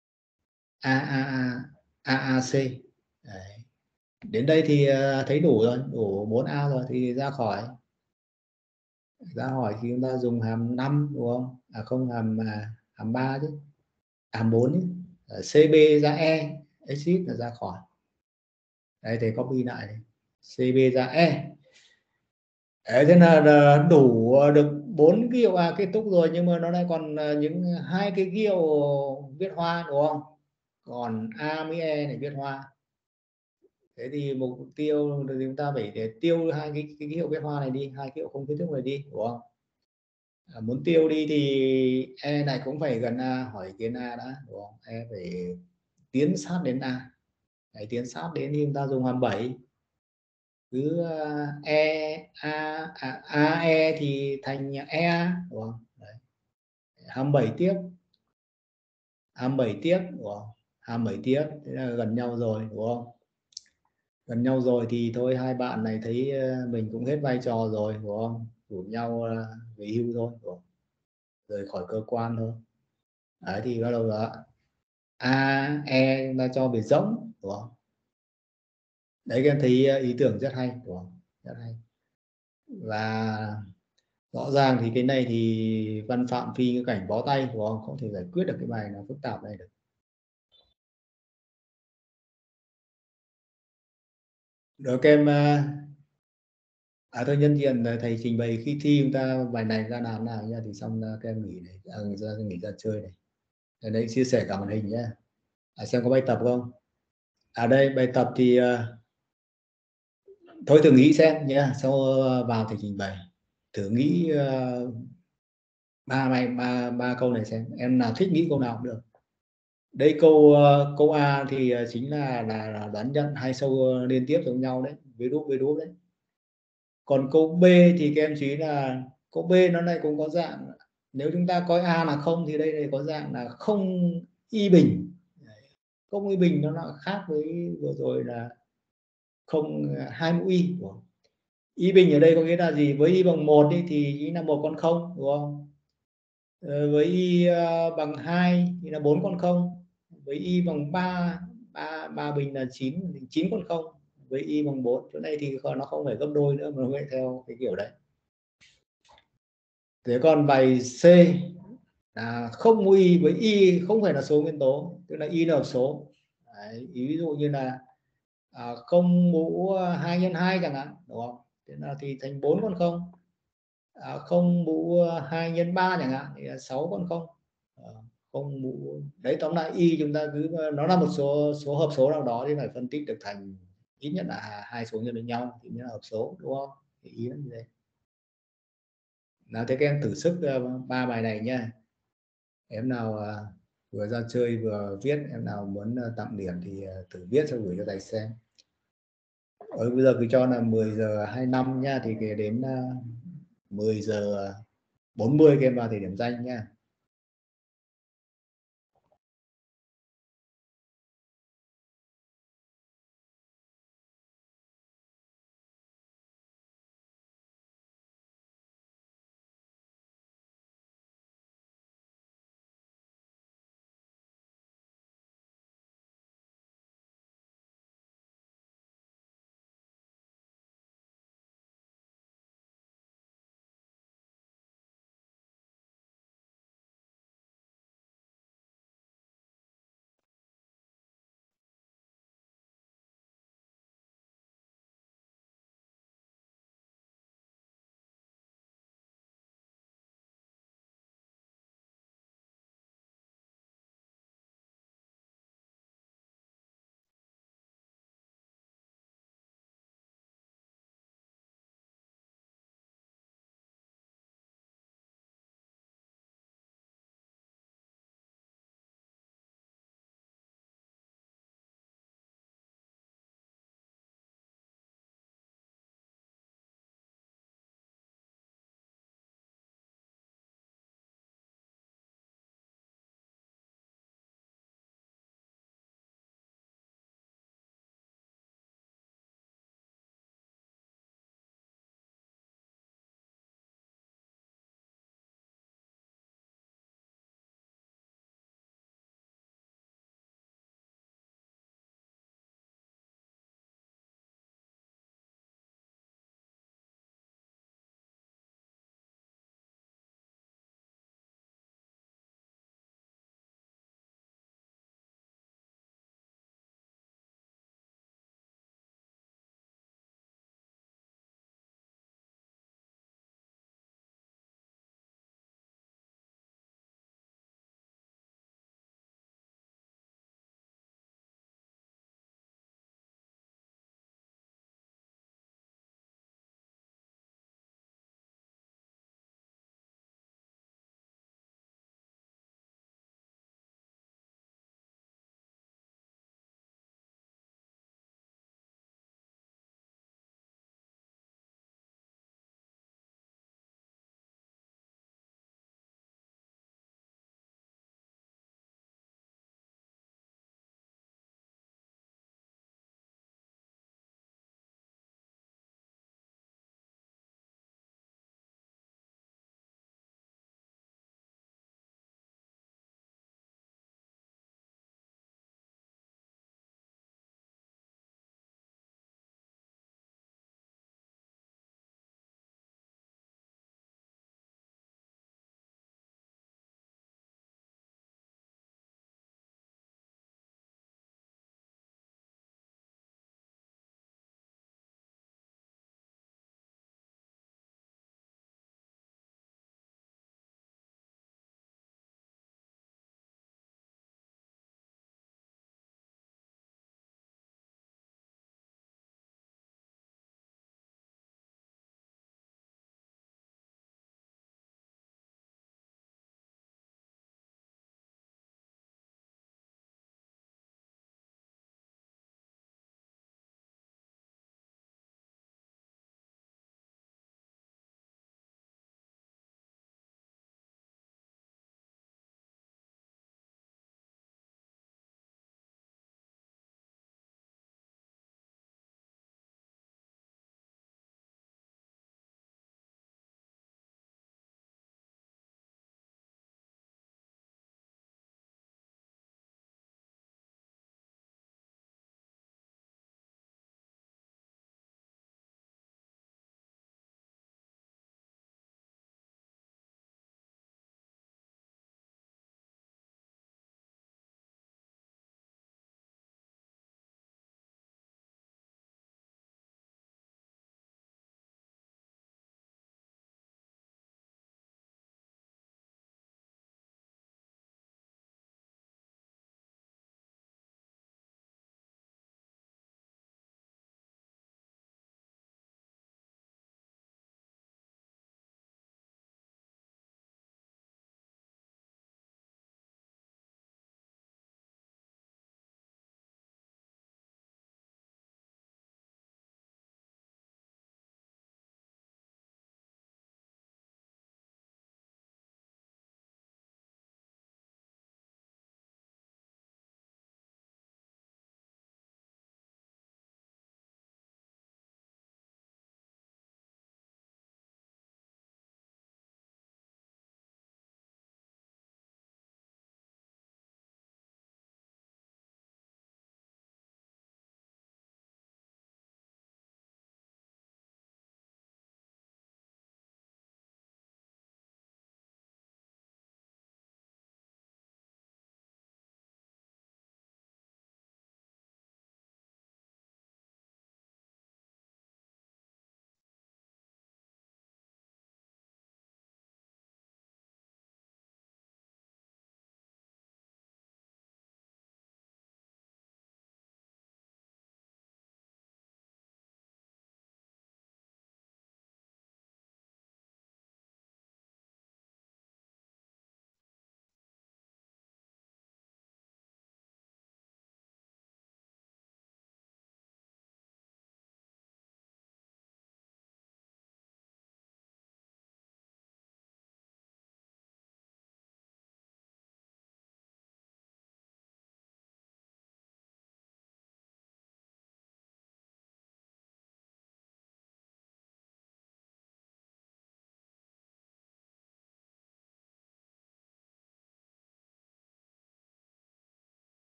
AAC. Đấy. Đến đây thì thấy đủ rồi, đủ 4A rồi thì ra khỏi thì chúng ta dùng hàm 5, đúng không? Không, hàm 3 chứ, hàm 4 chứ. CB ra E, exit là ra khỏi. Đây thì copy lại này. CB ra E. Đấy, thế là đủ được 4 ký hiệu A kết thúc rồi, nhưng mà nó lại còn những hai cái ký hiệu viết hoa, đúng không? Còn A với E này viết hoa. Thế thì mục tiêu thì chúng ta phải để tiêu hai cái ký hiệu viết hoa này đi, hai ký hiệu không kết thúc này đi, đúng không? Muốn tiêu đi thì E này cũng phải gần A, hỏi ý kiến A đã, đúng không? E phải tiến sát đến A. Đấy, tiến sát đến thì chúng ta dùng hàm 7, cứ E thì thành E, đúng không? Đấy. Hàm 7 tiếp, hàm 7 tiếp, đúng không? Hàm 7 tiếp, thế là gần nhau rồi, đúng không? Gần nhau rồi thì thôi, hai bạn này thấy mình cũng hết vai trò rồi, đúng không? Rủ nhau về hưu thôi, đúng không? Rời khỏi cơ quan thôi. Đấy thì bắt đầu đó A E chúng ta cho về rỗng, đúng không? Đấy, các em thấy ý tưởng rất hay, đúng không? Rất hay. Và rõ ràng thì cái này thì văn phạm phi cái cảnh bó tay, đúng không? Không thể giải quyết được cái bài nào phức tạp này được. Được các em thôi, nhân tiện thầy trình bày khi thi chúng ta bài này ra làm nào nha, thì xong các em nghỉ này, nghỉ ra chơi này. Ở đây chia sẻ cả màn hình nhé. Xem có bài tập không. Đây bài tập thì thôi thử nghĩ xem nhé, sau vào thầy trình bày, thử nghĩ ba câu này xem em nào thích nghĩ câu nào cũng được. Đây câu A thì chính là đoán nhận hai sâu liên tiếp giống nhau đấy, với đúp đấy. Còn câu B thì các em chú ý là câu B nó này cũng có dạng, nếu chúng ta coi A là không thì đây này có dạng là không y bình. Không y bình nó là khác với vừa rồi là không hai mũ y, đúng không? Y bình ở đây có nghĩa là gì? Với y bằng 1 thì chính là một con không, đúng không? Với y bằng 2 thì là 4 con không. Với y bằng 3 3 bình là 9 con không. Với y bằng 4 chỗ này thì nó không phải gấp đôi nữa mà nó phải theo cái kiểu đấy. Thế còn bài C là không mũ y, với y không phải là số nguyên tố, tức là y là hộp số. Đấy, ví dụ như là không mũ 2 nhân 2 chẳng hạn, đúng không? Thế là thì thành 4 con không. Không mũ 2 nhân 3 chẳng hạn thì là 6 con không. Không mũ đấy, tóm lại y chúng ta cứ nó là một số hộp số nào đó thì phải phân tích được thành ít nhất là hai số nhân với nhau thì mới là hộp số, đúng không? Thì ý là như thế. Nào thế các em thử sức ba bài này nha. Em nào vừa ra chơi vừa viết, em nào muốn tặng điểm thì thử viết cho gửi cho thầy xem. Bây giờ cứ cho là 10 giờ 25 nha, thì kể đến 10 giờ 40 các em vào thì điểm danh nha.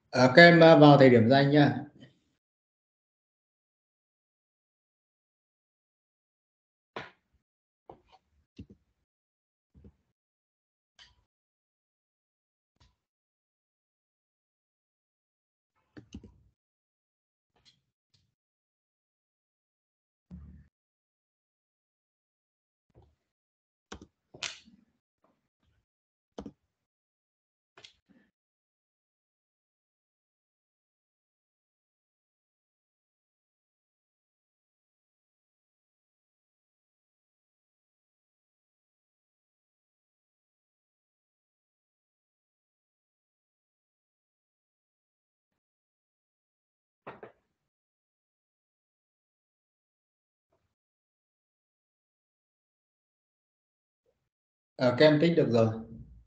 Các em vào thời điểm danh nhá. Các em tích được rồi.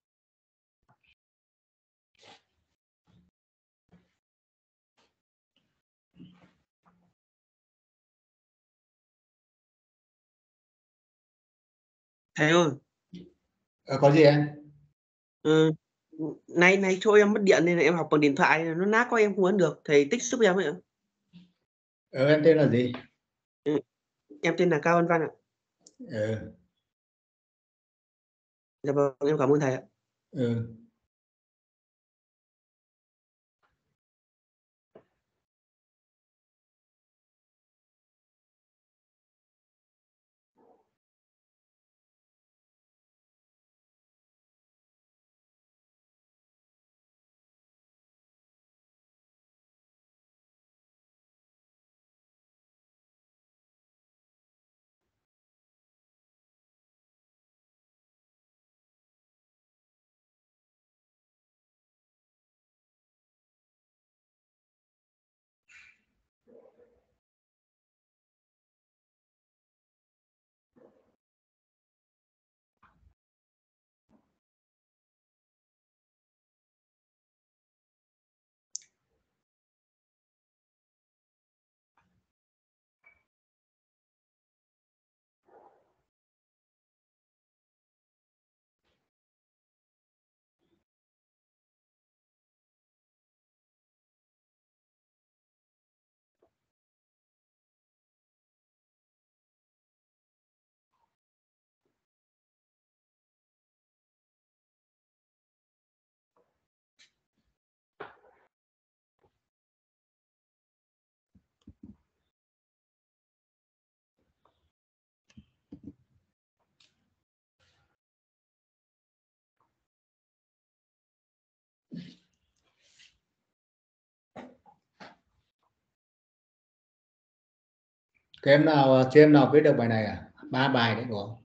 Thầy ơi. Có gì em? Ừ. Nay chỗ em mất điện nên là em học bằng điện thoại, nó nát quá em không ấn được, thầy tích giúp em ấy ạ. Em tên là gì? Em tên là Cao Văn Văn ạ. Ừ. Dạ vâng, em cảm ơn thầy ạ. Ừ. Các em nào viết được bài này à? 3 bài đấy đúng không?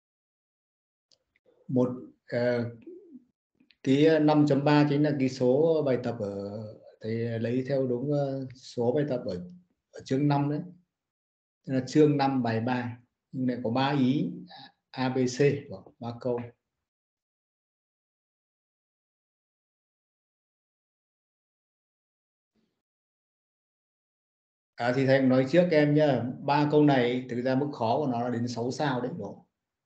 Một ký 5.3 chính là ký số bài tập ở thầy lấy theo đúng số bài tập ở chương 5 đấy. Tức là chương 5 bài 3, nhưng lại có 3 ý ABC, 3 câu. Thì thầy nói trước em nhá, 3 câu này thực ra mức khó của nó là đến 6 sao đấy đúng không?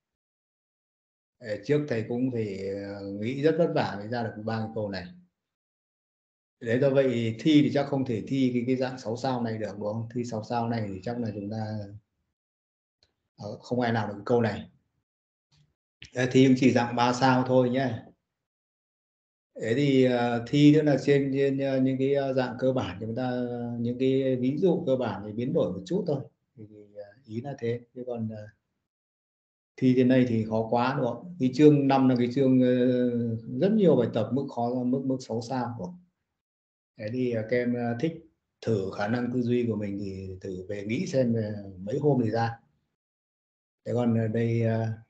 Trước thầy cũng phải nghĩ rất vất vả mới ra được 3 câu này. Đấy, do vậy thi thì chắc không thể thi cái dạng 6 sao này được đúng không? Thi 6 sao này thì chắc là chúng ta không ai làm được cái câu này. Thi cũng chỉ dạng 3 sao thôi nhé. Thế thì thi tức là trên những cái dạng cơ bản chúng ta, những cái ví dụ cơ bản thì biến đổi một chút thôi. Ý là thế, chứ còn thi trên đây thì khó quá đúng không? Cái chương 5 là cái chương rất nhiều bài tập, mức khó là mức 6 sao đúng không? Thế thì các em thích thử khả năng tư duy của mình thì thử về nghĩ xem mấy hôm thì ra. Thế còn đây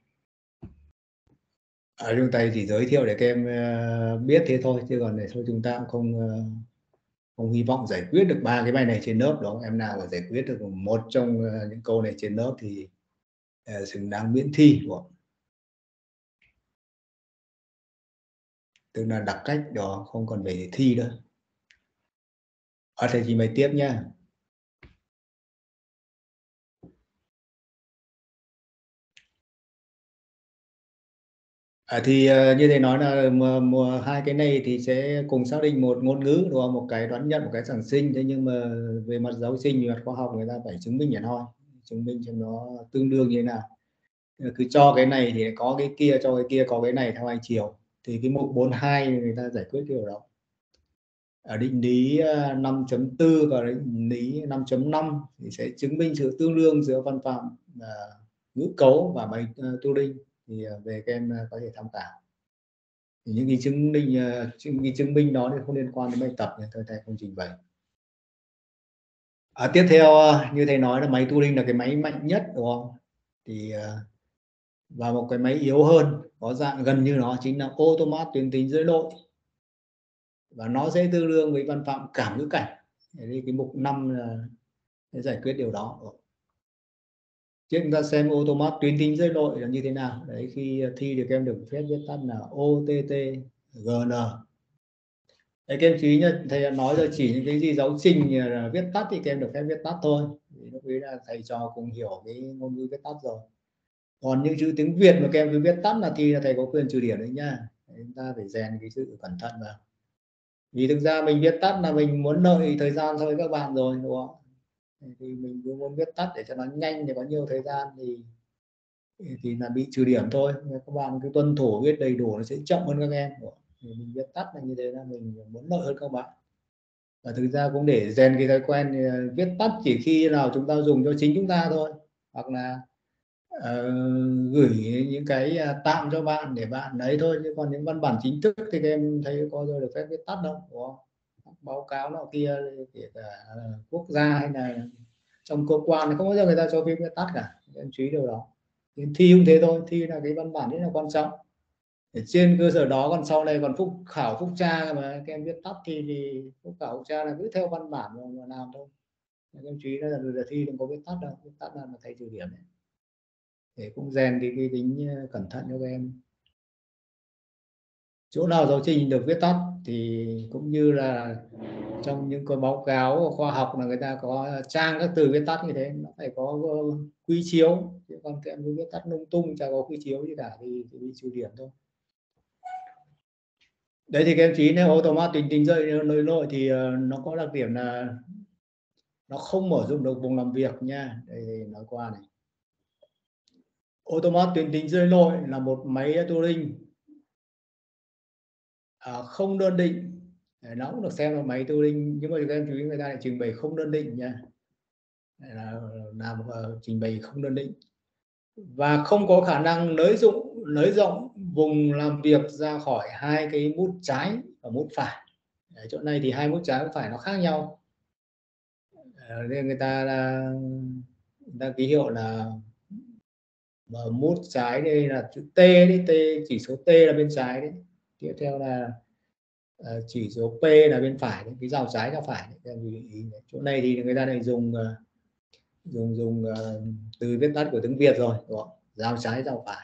ở chúng ta chỉ giới thiệu để các em biết thế thôi, chứ còn này thôi chúng ta cũng không hy vọng giải quyết được 3 cái bài này trên lớp đó. Em nào mà giải quyết được một trong những câu này trên lớp thì xứng đáng miễn thi đúng không? Tức là đặc cách đó, không còn phải thi nữa. Thầy chỉ mày tiếp nhá. Thì như thầy nói là hai cái này thì sẽ cùng xác định một ngôn ngữ, đúng không? Một cái đoán nhận, một cái sản sinh. Thế nhưng mà về mặt giáo sinh, về mặt khoa học, người ta phải chứng minh thôi, chứng minh cho nó tương đương như thế nào. Cứ cho cái này thì có cái kia, cho cái kia có cái này theo hai chiều. Thì cái mục 42 người ta giải quyết điều đó. Ở định lý 5.4 và định lý 5.5 thì sẽ chứng minh sự tương đương giữa văn phạm ngữ cấu và máy Turing. Thì về các em có thể tham khảo. Thì những cái chứng minh đó thì không liên quan đến bài tập nên thầy không trình bày. Tiếp theo như thầy nói là máy Turing là cái máy mạnh nhất, đúng không? Thì và một cái máy yếu hơn có dạng gần như nó chính là automat tuyến tính giới nội, và nó sẽ tương đương với văn phạm cảm ngữ cảnh. Thì cái mục 5 là để giải quyết điều đó. Trước chúng ta xem automat tuyến tính giới nội là như thế nào. Đấy, khi thi thì các em được phép viết tắt là OTTGN. Đấy, các em chú ý nhá, thầy nói rồi, chỉ những cái gì giáo trình là viết tắt thì các em được phép viết tắt thôi. Lúc ấy là thầy trò cùng hiểu cái ngôn ngữ viết tắt rồi. Còn những chữ tiếng Việt mà các em cứ viết tắt là thì là thầy có quyền trừ điểm đấy nhá. Chúng ta phải rèn cái sự cẩn thận vào. Vì thực ra mình viết tắt là mình muốn lợi thời gian so với các bạn rồi, đúng không? Thì mình cứ muốn viết tắt để cho nó nhanh để có nhiều thời gian thì là bị trừ điểm thôi. Các bạn cứ tuân thủ viết đầy đủ nó sẽ chậm hơn các em. Thì mình viết tắt là như thế là mình muốn lợi hơn các bạn. Và thực ra cũng để rèn cái thói quen viết tắt chỉ khi nào chúng ta dùng cho chính chúng ta thôi, hoặc là gửi những cái tạm cho bạn để bạn ấy thôi. Chứ còn những văn bản chính thức thì các em thấy có rồi được phép viết tắt đâu, đúng không? Báo cáo nọ kia, kể cả quốc gia hay là trong cơ quan thì không bao giờ người ta cho phép viết tắt cả. Em chú ý điều đó. Thi cũng thế thôi, thi là cái văn bản rất là quan trọng. Để trên cơ sở đó còn sau này còn phúc khảo phúc tra mà các em viết tắt thì phúc khảo phúc tra là cứ theo văn bản mà làm thôi. Các em chú ý là giờ thi đừng có viết tắt đâu, viết tắt là thầy trừ điểm đấy. Để cũng rèn cái tính cẩn thận cho các em. Chỗ nào giáo trình được viết tắt thì cũng như là trong những cái báo cáo khoa học là người ta có trang các từ viết tắt như thế, nó phải có quy chiếu. Chứ còn các em cứ viết tắt lung tung chả có quy chiếu gì cả thì bị trừ điểm thôi. Đấy thì các em chỉ nếu automat tính rơi nội nội thì nó có đặc điểm là nó không mở rộng được vùng làm việc nha. Đây nói qua này. Automat tuyến tính rơi nội là một máy Turing không đơn định. Nó cũng được xem là máy Turing, nhưng mà các em chú ý người ta lại trình bày không đơn định nha. Là trình bày không đơn định và không có khả năng nới rộng vùng làm việc ra khỏi hai cái mút trái và mút phải. Ở chỗ này thì hai mút trái và phải nó khác nhau. Nên người ta ký hiệu là mút trái đây là chữ T đấy, T chỉ số T là bên trái đấy. Tiếp theo là chỉ số P là bên phải đấy, cái rào trái rào phải đấy. Chỗ này thì người ta lại dùng từ viết tắt của tiếng Việt rồi, đúng không? Rào trái rào phải.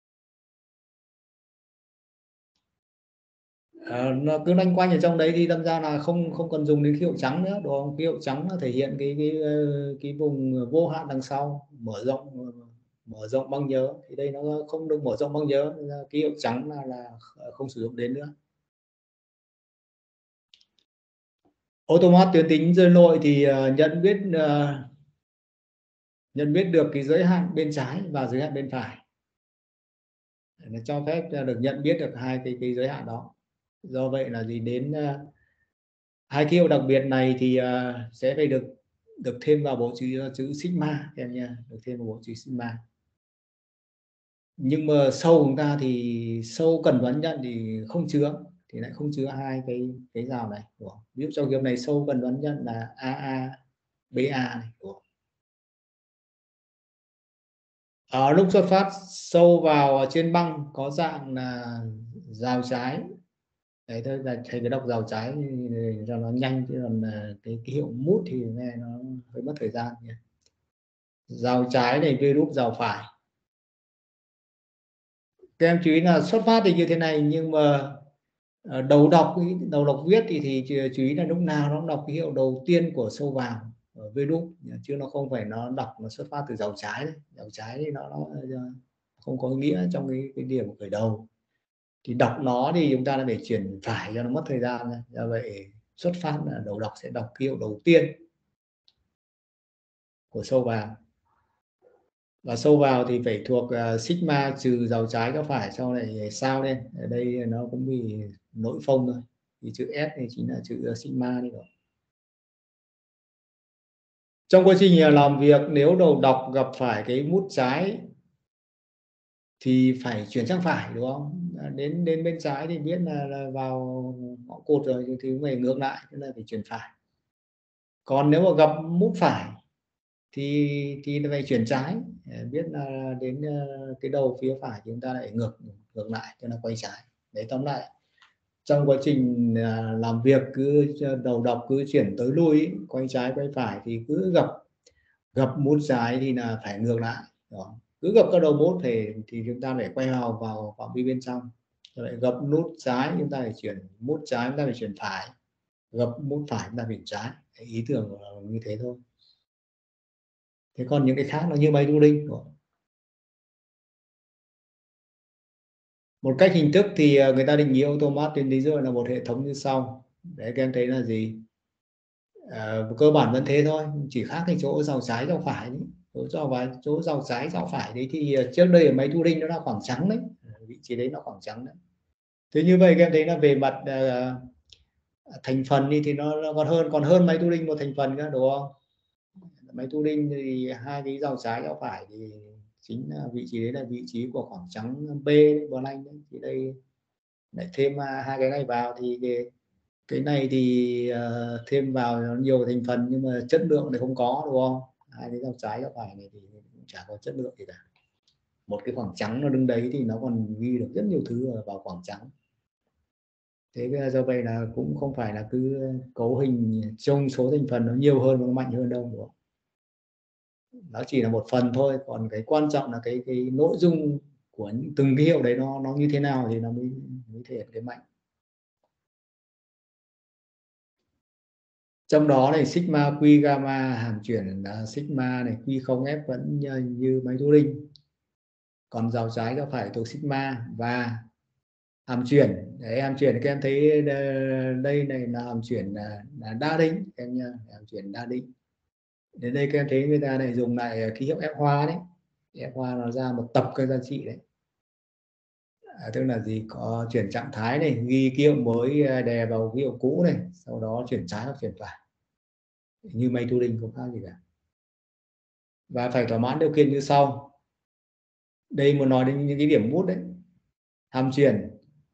Nó cứ loanh quanh ở trong đấy thì đâm ra là không cần dùng đến ký hiệu trắng nữa, đúng không? Ký hiệu trắng nó thể hiện cái vùng vô hạn đằng sau, mở rộng băng nhớ. Thì đây nó không được mở rộng băng nhớ, ký hiệu trắng là không sử dụng đến nữa. Automat tuyến tính rơi nội thì nhận biết được cái giới hạn bên trái và giới hạn bên phải. Nó cho phép được nhận biết được hai cái giới hạn đó. Do vậy là gì, đến hai ký hiệu đặc biệt này thì sẽ phải được thêm vào bộ chữ sigma em nha, được thêm vào bộ chữ sigma. Nhưng mà sâu chúng ta thì sâu cần đoán nhận thì không chứa, thì lại không chứa hai cái rào này. Ví dụ trong trường này sâu cần đoán nhận là AA BA này. Ở lúc xuất phát sâu vào trên băng có dạng là rào trái. Đấy thôi là thầy cái đọc rào trái cho nó nhanh, chứ còn cái hiệu mút thì nghe nó hơi mất thời gian nhé. Rào trái này V đúp rào phải. Các em chú ý là xuất phát thì như thế này, nhưng mà đầu đọc viết thì chú ý là lúc nào nó đọc cái hiệu đầu tiên của sâu vào ở V đúp, chứ nó không phải nó đọc nó xuất phát từ rào trái đấy. Rào trái thì nó không có nghĩa trong cái điểm khởi đầu. thì đọc nó thì chúng ta phải chuyển phải cho nó mất thời gian ra. Do vậy xuất phát là đầu đọc sẽ đọc ký hiệu đầu tiên của sâu vào, và sâu vào thì phải thuộc sigma trừ dòng trái góc phải, sau này sao lên. Ở đây nó cũng bị lỗi phông thôi, thì chữ S này chính là chữ sigma đi rồi. Trong quá trình làm việc, nếu đầu đọc gặp phải cái mút trái thì phải chuyển sang phải, đúng không? Đến bên trái thì biết là vào ngõ cụt rồi, thì phải ngược lại, tức là phải chuyển phải. Còn nếu mà gặp mút phải thì phải chuyển trái, biết là đến cái đầu phía phải thì chúng ta lại ngược lại, cho nó quay trái. Đấy, tóm lại trong quá trình làm việc cứ đầu đọc cứ chuyển tới lui, quay trái quay phải, thì cứ gặp mút trái thì là phải ngược lại. Đó, cứ gặp các đầu mút thì chúng ta phải quay vào phạm vi bên trong. Rồi gặp nút trái chúng ta phải chuyển mút trái, chúng ta phải chuyển phải, gặp mút phải chúng ta phải chuyển trái. Ý tưởng là như thế thôi. Thế còn những cái khác nó như máy đu đinh. Một cách hình thức thì người ta định nghĩa automat tuyến lý dựa là một hệ thống như sau. Đấy, các em thấy là gì? Cơ bản vẫn thế thôi, chỉ khác cái chỗ dòng trái dòng phải đấy. Chỗ dòng trái dòng phải đấy thì trước đây ở máy thu đinh nó là khoảng trắng đấy, vị trí đấy nó khoảng trắng đấy. Thế như vậy các em thấy là về mặt thành phần thì nó còn hơn máy thu đinh một thành phần nữa, đúng không? Máy thu đinh thì hai cái dòng trái dòng phải thì chính là vị trí đấy là vị trí của khoảng trắng B blank đấy. Thì đây lại thêm hai cái này vào thì cái này thì thêm vào nó nhiều thành phần nhưng mà chất lượng thì không có, đúng không? Hai cái dòng trái dòng phải này thì cũng chả có chất lượng gì cả. Một cái khoảng trắng nó đứng đấy thì nó còn ghi được rất nhiều thứ vào khoảng trắng. Thế do vậy là cũng không phải là cứ cấu hình trong số thành phần nó nhiều hơn, nó mạnh hơn đâu, đúng không? Nó chỉ là một phần thôi, còn cái quan trọng là cái nội dung của từng cái hiệu đấy nó như thế nào thì nó mới thể hiện cái mạnh. Trong đó này sigma q gamma hàm chuyển là sigma này, q không f vẫn như máy thu đinh, còn dòng trái dòng phải thuộc sigma. Và hàm chuyển đấy, hàm chuyển các em thấy đây này là hàm chuyển là đa đinh em nha, hàm chuyển đa đinh. Đến đây các em thấy người ta này dùng lại ký hiệu F hoa đấy, F hoa nó ra một tập cái giá trị đấy. Tức là gì? Có chuyển trạng thái này, ghi ký hiệu mới đè vào ký hiệu cũ này, sau đó chuyển trái hoặc chuyển phải, như máy thu đinh không khác gì cả. Và phải thỏa mãn điều kiện như sau. Đây muốn nói đến những cái điểm mút đấy. Hàm chuyển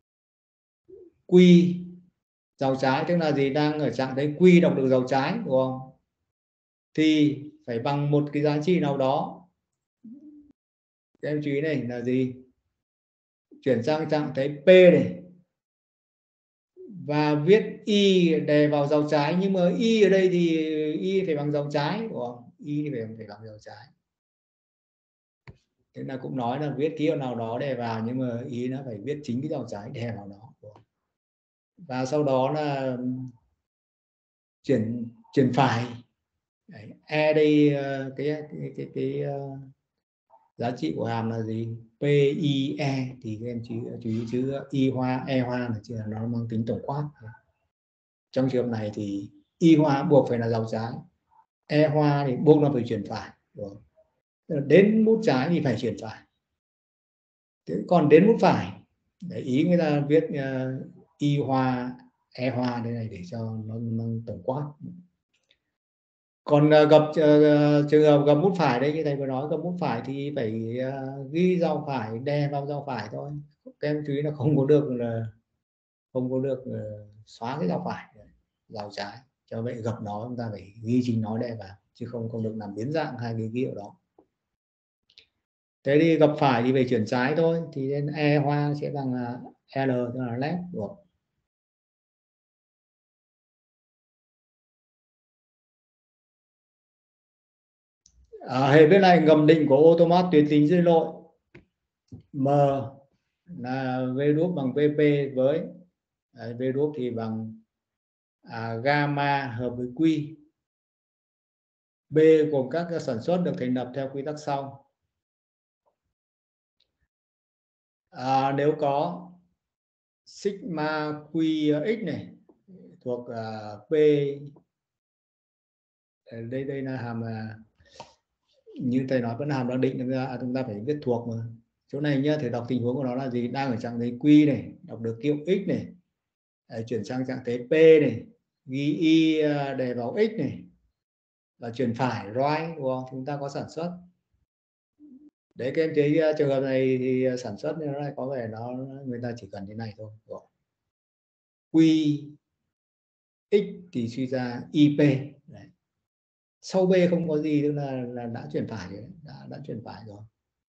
Q dòng trái, tức là gì? Đang ở trạng thái Q đọc được dòng trái, đúng không? Thì phải bằng một cái giá trị nào đó. Các em chú ý này là gì? Chuyển sang trạng thái P này và viết y đè vào dòng trái, nhưng mà y ở đây thì y phải bằng dòng trái, đúng không? Y thì phải bằng dòng trái. Thế là cũng nói là viết ký hiệu nào đó đè vào, nhưng mà ý nó phải viết chính cái dòng trái đè vào nó. Và sau đó là chuyển phải. Đấy, e đây cái giá trị của hàm là gì? PIE thì các em chú ý chữ y hoa e hoa là chỉ là nó mang tính tổng quát. Trong trường hợp này thì y hoa buộc phải là dòng trái, e hoa thì buộc nó phải chuyển phải, rồi đến mút trái thì phải chuyển phải. Thế còn đến mút phải, để ý người ta viết y hoa e hoa đây này để cho nó mang tổng quát. Còn gặp trường hợp gặp mút phải đây, như thầy vừa nói, gặp mút phải thì phải ghi dòng phải đè vào dòng phải thôi. Các em chú ý là không có được xóa cái dòng phải, dòng trái. Cho vậy gặp nó chúng ta phải ghi chính nó đè vào, chứ không được làm biến dạng hai cái ký hiệu đó. Thế thì gặp phải thì phải chuyển trái thôi, thì nên e hoa sẽ bằng L, tức là left, được. Hệ bên này ngầm định của automat tuyến tính dây nội M là V đúp bằng VP với V đúp thì bằng gamma hợp với Q. B gồm các sản xuất được thành lập theo quy tắc sau. Nếu có sigma qx này thuộc P, đây là hàm như thầy nói vẫn hàm đang định, chúng ta phải viết thuộc mà. Chỗ này nhá, thầy đọc tình huống của nó là gì, đang ở trạng thái Q này, đọc được kiệu x này, chuyển sang trạng thái P này, ghi y đề vào x này, và chuyển phải right, đúng không? Chúng ta có sản xuất. Đấy, các em thấy trường hợp này thì sản xuất như nó này có vẻ nó người ta chỉ cần thế này thôi. Q x thì suy ra IP. Đấy. Sau B không có gì, tức là đã chuyển phải rồi, đã chuyển phải rồi.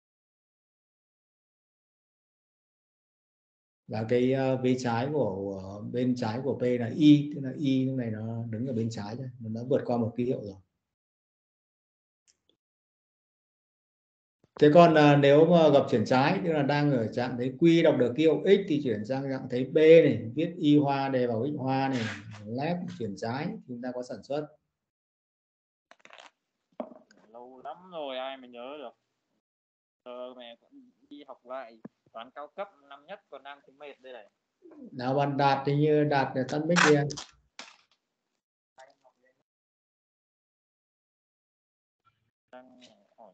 Và cái vế trái của bên trái của P là Y, tức là Y lúc này nó đứng ở bên trái thôi, nó đã vượt qua một ký hiệu rồi. Thế còn nếu mà gặp chuyển trái, tức là đang ở trạng thái Q đọc được ký hiệu X thì chuyển sang trạng thái P này, viết Y hoa đề vào X hoa này, left chuyển trái, chúng ta có sản xuất. Lâu lắm rồi ai mà nhớ được. Mẹ đi học lại toán cao cấp năm nhất còn đang thấy mệt đây này. Nào bạn Đạt thì như Đạt để tắt mic đi em. Đang hỏi.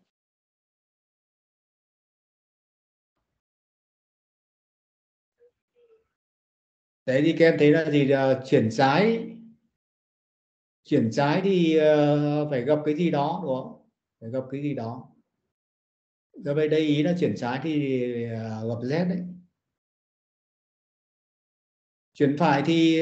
Đấy thì các em thấy là gì, chuyển trái thì phải gặp cái gì đó, đúng không? Phải gặp cái gì đó. Do vậy đây ý là chuyển trái thì gặp Z đấy. Chuyển phải thì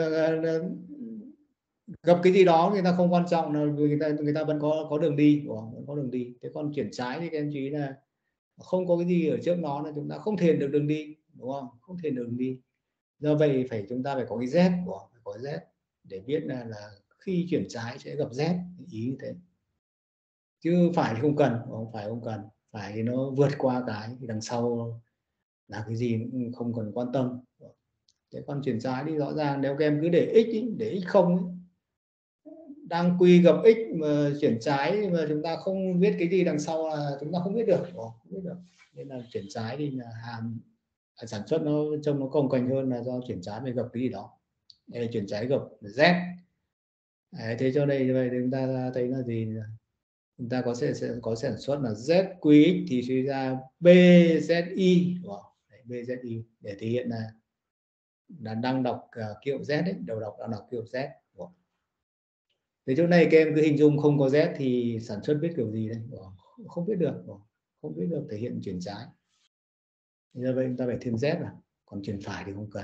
gặp cái gì đó người ta không quan trọng, là người ta vẫn có đường đi, vẫn có đường đi. Thế còn chuyển trái thì các em chú ý là không có cái gì ở trước nó là chúng ta không thể được đường đi, đúng không? Không thể đường đi. Do vậy chúng ta phải có cái Z, phải có Z để biết là khi chuyển trái sẽ gặp Z, ý như thế. Chứ phải thì không cần, không cần. Phải thì nó vượt qua cái thì đằng sau là cái gì cũng không cần quan tâm. Thế còn chuyển trái thì rõ ràng nếu các em cứ để x để x không ấy, đang Q gặp x mà chuyển trái mà chúng ta không biết cái gì đằng sau là chúng ta không biết được, không biết được. Nên là chuyển trái thì là hàm sản xuất nó trông nó cồng kềnh hơn là do chuyển trái mới gặp cái gì đó. Đây chuyển trái gặp Z. Đấy, thế cho đây vậy chúng ta thấy là gì, chúng ta sẽ có sản xuất là ZQX thì suy ra BZY, BZY để thể hiện là đang đọc kiểu Z đấy, đầu đọc đang đọc kiểu Z. Thế chỗ này các em cứ hình dung không có Z thì sản xuất biết kiểu gì đây, không biết được, không biết được thể hiện chuyển trái. Như vậy chúng ta phải thêm Z vào, còn chuyển phải thì không cần.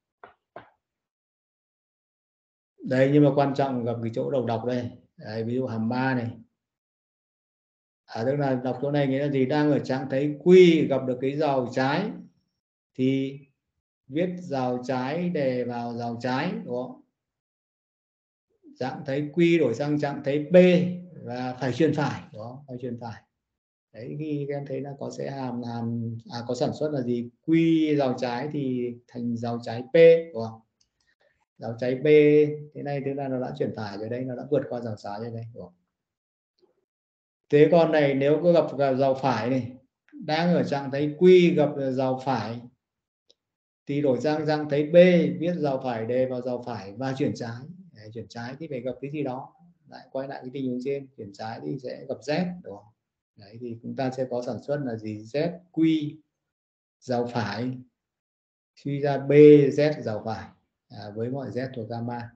Đây, nhưng mà quan trọng gặp cái chỗ đầu đọc đây. Đấy, ví dụ hàm 3 này. Tức là đọc chỗ này nghĩa là gì, đang ở trạng thái Q gặp được cái rào trái thì viết rào trái đề vào rào trái, đúng không? Trạng thái Q đổi sang trạng thái P và phải chuyển phải, đúng không? Phải chuyển phải. Đấy, khi các em thấy là sẽ có sản xuất là gì, Q rào trái thì thành rào trái P, đúng không? Rào trái P thế này tức là nó đã chuyển phải rồi đây, nó đã vượt qua rào trái rồi đây, đúng không? Thế còn này nếu có gặp rào phải này, đang ở trạng thái Q gặp rào phải thì đổi sang trạng thái B, viết rào phải đề vào rào phải và chuyển trái. Đấy, chuyển trái thì phải gặp cái gì đó, lại quay lại cái tình huống trên, chuyển trái thì sẽ gặp Z, đúng không? Đấy thì chúng ta sẽ có sản xuất là gì, ZQ rào phải suy ra BZ rào phải với mọi Z thuộc gamma.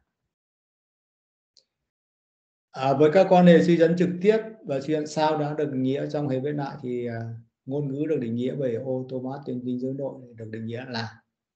Với các quan hệ suy dẫn trực tiếp và suy dẫn sao đã được định nghĩa trong hệ viết lại thì ngôn ngữ được định nghĩa bởi automat trên kinh giới nội được định nghĩa là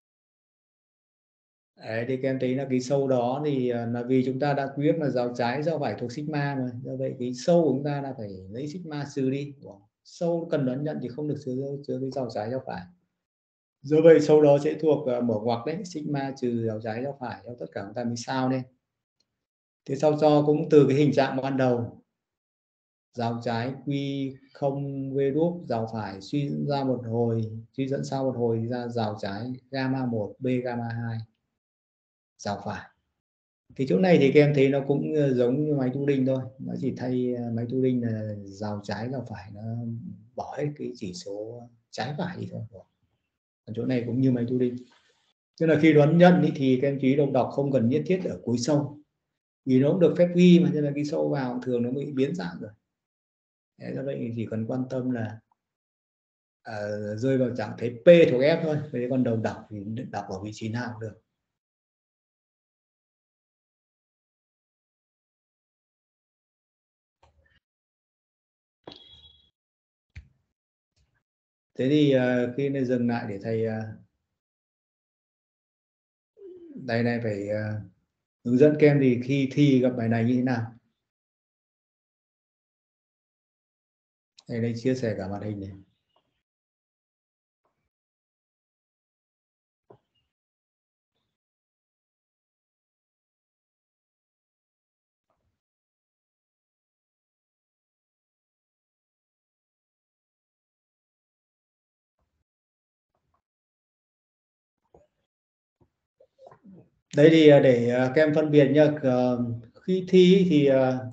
đấy, thì các em thấy là cái sâu đó thì là vì chúng ta đã biết là rào trái rào phải thuộc sigma rồi, do vậy cái sâu của chúng ta là phải lấy sigma trừ đi, sâu cần đoán nhận thì không được chứa cái rào trái rào phải, do vậy sâu đó sẽ thuộc mở ngoặc đấy, sigma trừ rào trái rào phải cho tất cả chúng ta mới sao lên. Thế sau cho cũng từ cái hình trạng ban đầu rào trái Q0 V đúp rào phải suy dẫn ra một hồi, suy dẫn sau một hồi ra rào trái gamma 1 B gamma 2 rào phải. Thì chỗ này thì các em thấy nó cũng giống như máy tu đinh thôi, nó chỉ thay máy tu đinh là rào trái rào phải nó bỏ hết cái chỉ số trái phải đi thôi. Còn chỗ này cũng như máy tu đinh. Tức là khi đoán nhân ý, thì các em chú ý đọc không cần nhất thiết ở cuối sâu, vì nó cũng được phép ghi mà, cho nên cái sâu vào thường nó bị biến dạng rồi. Đấy, do vậy chỉ cần quan tâm là rơi vào trạng thái P thuộc F thôi. Với con đầu đọc thì đọc ở vị trí nào cũng được. Thế thì khi này dừng lại để thầy đây này phải hướng dẫn các em thì khi thi gặp bài này như thế nào. Đây chia sẻ cả màn hình này. Đây thì để các em phân biệt nhá, khi thi thì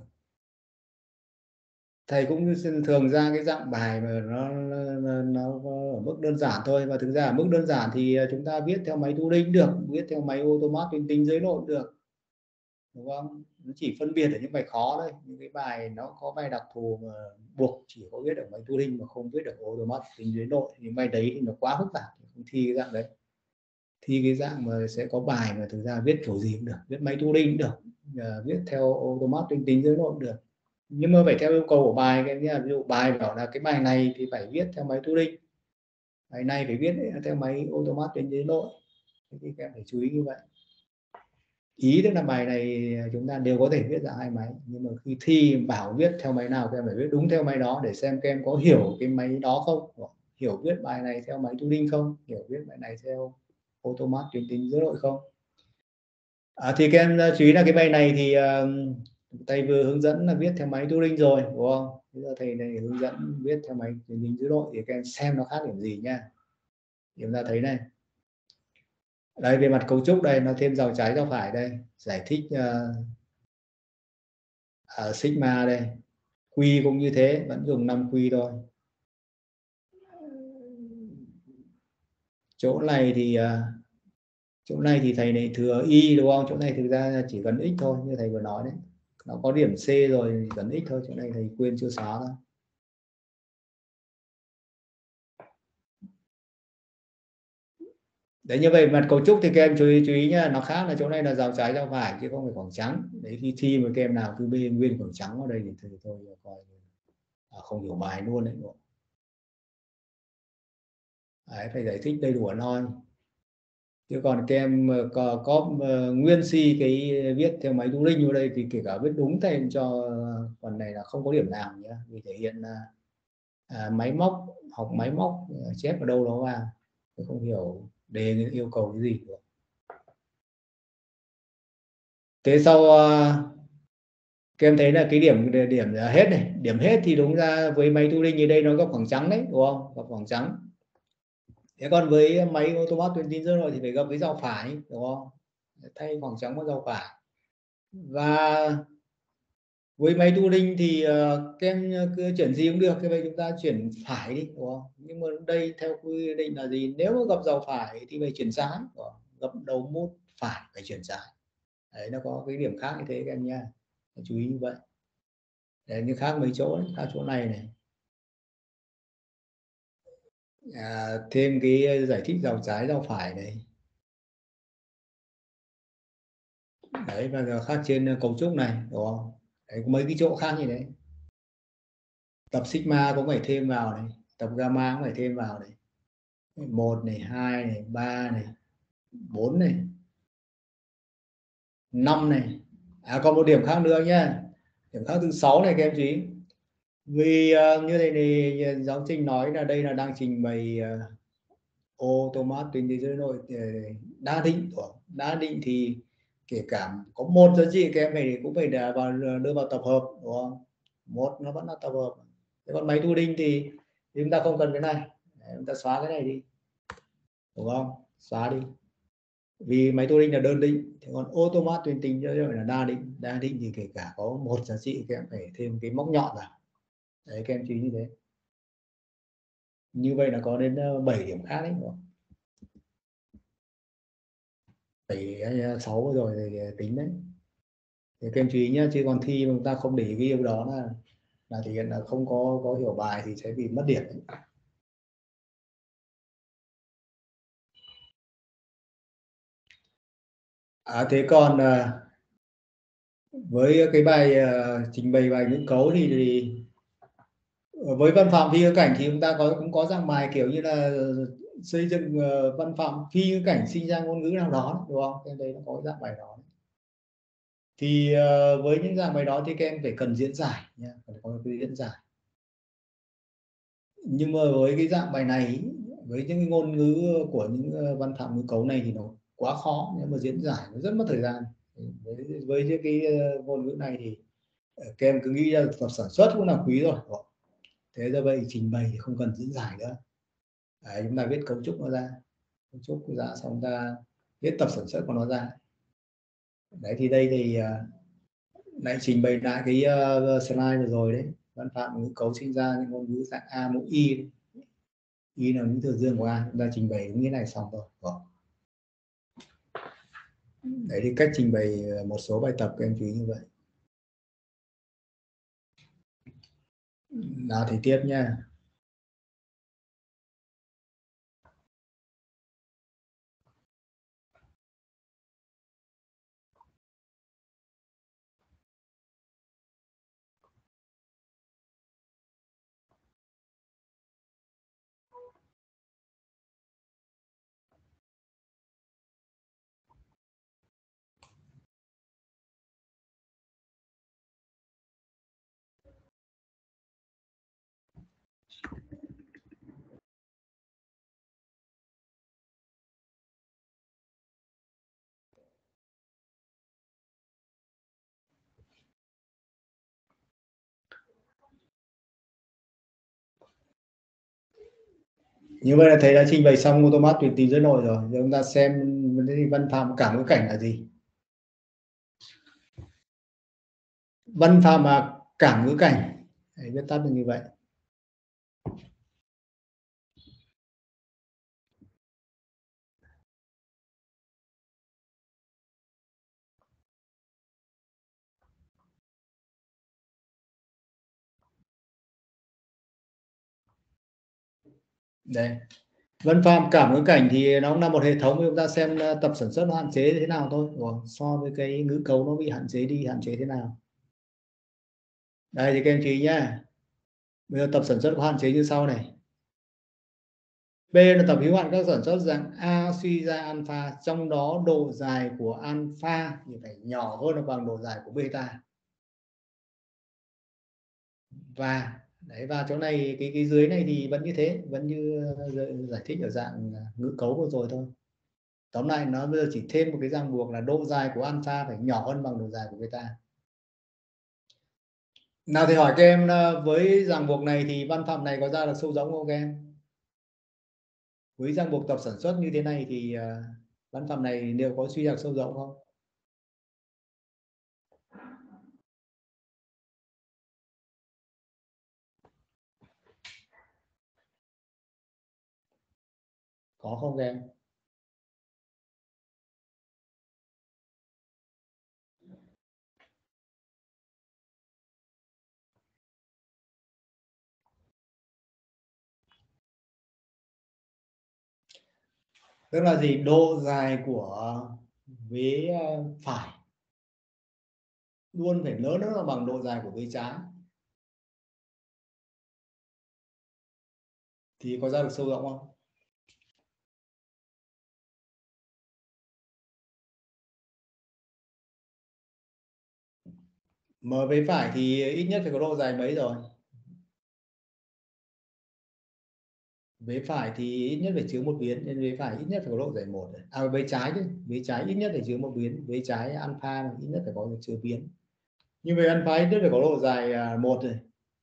thầy cũng thường ra cái dạng bài mà nó ở mức đơn giản thôi, và thực ra ở mức đơn giản thì chúng ta viết theo máy Turing được, viết theo máy automat tuyến tính dưới nội được, đúng không? Nó chỉ phân biệt ở những bài khó thôi, những cái bài nó có bài đặc thù mà buộc chỉ có viết ở máy Turing mà không viết được automat tính dưới nội, thì bài đấy thì nó quá phức tạp, không thi cái dạng đấy. Thi cái dạng mà sẽ có bài mà thực ra viết kiểu gì cũng được, viết máy Turing cũng được, viết theo automat tuyến tính dưới nội cũng được, nhưng mà phải theo yêu cầu của bài. Cái ví dụ bài bảo là cái bài này thì phải viết theo máy Turing, bài này phải viết theo máy automat tuyến dưới nội, thì các em phải chú ý như vậy. Ý tức là bài này chúng ta đều có thể viết ra hai máy, nhưng mà khi thi bảo viết theo máy nào các em phải viết đúng theo máy đó, để xem các em có hiểu cái máy đó không, hiểu viết bài này theo máy Turing không, hiểu viết bài này theo automat tuyến tính dưới nội không. Thì các em chú ý là cái bài này thì thầy vừa hướng dẫn là viết theo máy Turing rồi, đúng không? Bây giờ thầy này hướng dẫn viết theo máy tuyến tính dưới nội, thì các em xem nó khác điểm gì nha. Thì chúng ta thấy này, đây về mặt cấu trúc đây nó thêm dòng trái dòng phải đây, giải thích sigma đây, Q cũng như thế, vẫn dùng 5Q thôi. Chỗ này thì thầy này thừa y, đúng không? Chỗ này thực ra chỉ cần x thôi, như thầy vừa nói đấy, nó có điểm C rồi thì cần x thôi, chỗ này thầy quên chưa xóa thôi. Đấy, như vậy mặt cấu trúc thì các em chú ý nhá, nó khác là chỗ này là rào trái rào phải chứ không phải khoảng trắng. Đấy, khi thi mà các em nào cứ bê nguyên khoảng trắng vào đây thì thôi coi không hiểu bài luôn đấy. Đấy, phải giải thích đầy đủ thôi. Chứ còn các em có nguyên si cái viết theo máy Turing vào đây thì kể cả viết đúng thêm cho phần này là không có điểm nào nhé, vì thể hiện là máy móc, học máy móc chép ở đâu đó vào, không hiểu đề yêu cầu cái gì được. Thế sau các em thấy là cái điểm hết này, điểm hết thì đúng ra với máy Turing như đây nó gặp khoảng trắng đấy, đúng không? Gặp khoảng trắng. Thế còn với máy automat tuyến tính dưới nội thì phải gặp cái dòng phải, đúng không? Thay khoảng trắng bằng dòng phải. Và với máy Turing thì các em cứ chuyển gì cũng được, thế vậy chúng ta chuyển phải đi, đúng không? Nhưng mà đây theo quy định là gì? Nếu mà gặp dòng phải thì phải chuyển trái, gặp đầu mút phải phải chuyển trái. Đấy, nó có cái điểm khác như thế các em nha, chú ý như vậy. Đấy, như khác mấy chỗ đấy, khác chỗ này này. Thêm cái giải thích dòng trái dòng phải này. Đấy, và khác trên cấu trúc này, đúng không? Đấy, có mấy cái chỗ khác như đấy. Tập sigma cũng phải thêm vào này, tập gamma cũng phải thêm vào này. 1 này, 2 này, 3 này, 4 này, 5 này. Còn một điểm khác nữa nhá. Điểm khác thứ 6 này các em chú ý. Vì như này thì giáo trình nói là đây là đang trình bày automat tuyến tính dưới nội đa định thì kể cả có một giá trị các em phải cũng phải đưa vào tập hợp, đúng không? Một nó vẫn là tập hợp. Thế còn máy Turing thì chúng ta không cần cái này. Đấy, chúng ta xóa cái này đi, đúng không? Xóa đi, vì máy Turing là đơn định. Thế còn automat tuyến tính là đa định thì kể cả có một giá trị các em phải thêm cái móc nhọn vào. Đấy, các em chú ý như thế. Như vậy là có đến 7 điểm khác đấy, đúng không? 7,6 rồi thì tính đấy. Thì các em chú ý nhé, chứ còn thi mà chúng ta không để ý cái điều đó là thể hiện là không có hiểu bài thì sẽ bị mất điểm đấy. Thế còn với cái bài trình bày bài ngữ cấu thì với văn phạm phi ngữ cảnh thì chúng ta cũng có dạng bài kiểu như là xây dựng văn phạm phi ngữ cảnh sinh ra ngôn ngữ nào đó, đúng không? Cái đấy nó có dạng bài đó. Thì với những dạng bài đó thì các em phải cần diễn giải nha, phải có cái diễn giải. Nhưng mà với cái dạng bài này, với những cái ngôn ngữ của những văn phạm ngữ cấu này thì nó quá khó, nhưng mà diễn giải nó rất mất thời gian. Với những cái ngôn ngữ này thì các em cứ nghĩ ra tập sản xuất cũng là quý rồi. Thế do vậy trình bày thì không cần diễn giải nữa. Đấy, chúng ta viết cấu trúc nó ra, cấu trúc ra xong chúng ta viết tập sản xuất của nó ra. Đấy thì đây thì lại trình bày lại cái slide vừa rồi đấy, văn phạm ngữ cấu sinh ra những ngôn ngữ dạng A mũ Y, Y là những thừa dương của A, chúng ta trình bày như thế này xong rồi. Đấy thì cách trình bày một số bài tập các em chú ý như vậy. Nào thì tiếp nha. Như vậy là thầy đã trình bày xong automat tuyển tính dẫn nội rồi. Giờ chúng ta xem văn phạm cảm ngữ cảnh là gì. Văn phạm mà cảm ngữ cảnh, đấy, viết tắt là như vậy. Đây, văn phạm cảm ngữ cảnh thì nó cũng là một hệ thống, chúng ta xem tập sản xuất nó hạn chế thế nào thôi. So với cái ngữ cấu nó bị hạn chế đi, hạn chế thế nào. Đây thì các em chú ý nhá. Bây giờ tập sản xuất có hạn chế như sau này. B là tập hữu hạn các sản xuất dạng A suy ra alpha, trong đó độ dài của alpha thì phải nhỏ hơn hoặc bằng độ dài của beta. Và đấy, và chỗ này cái dưới này thì vẫn như thế, vẫn như giải thích ở dạng ngữ cấu vừa rồi thôi. Tóm lại nó bây giờ chỉ thêm một cái ràng buộc là độ dài của alpha phải nhỏ hơn bằng độ dài của beta. Nào thì hỏi các em, với ràng buộc này thì văn phạm này có ra được sâu rỗng không các em? Với ràng buộc tập sản xuất như thế này thì văn phạm này liệu có suy ra sâu rỗng không? Có không các em? Tức là gì? Độ dài của vế phải luôn phải lớn hơn bằng độ dài của vế trái thì có ra được sâu rộng không? Mà vế phải thì ít nhất phải có độ dài mấy rồi? Vế phải thì ít nhất phải chứa một biến, nên vế phải ít nhất phải có độ dài 1. Vế trái chứ, vế trái ít nhất phải chứa một biến, vế trái alpha ít nhất phải có chứa biến. Nhưng về alpha ít nhất phải có độ dài 1 rồi.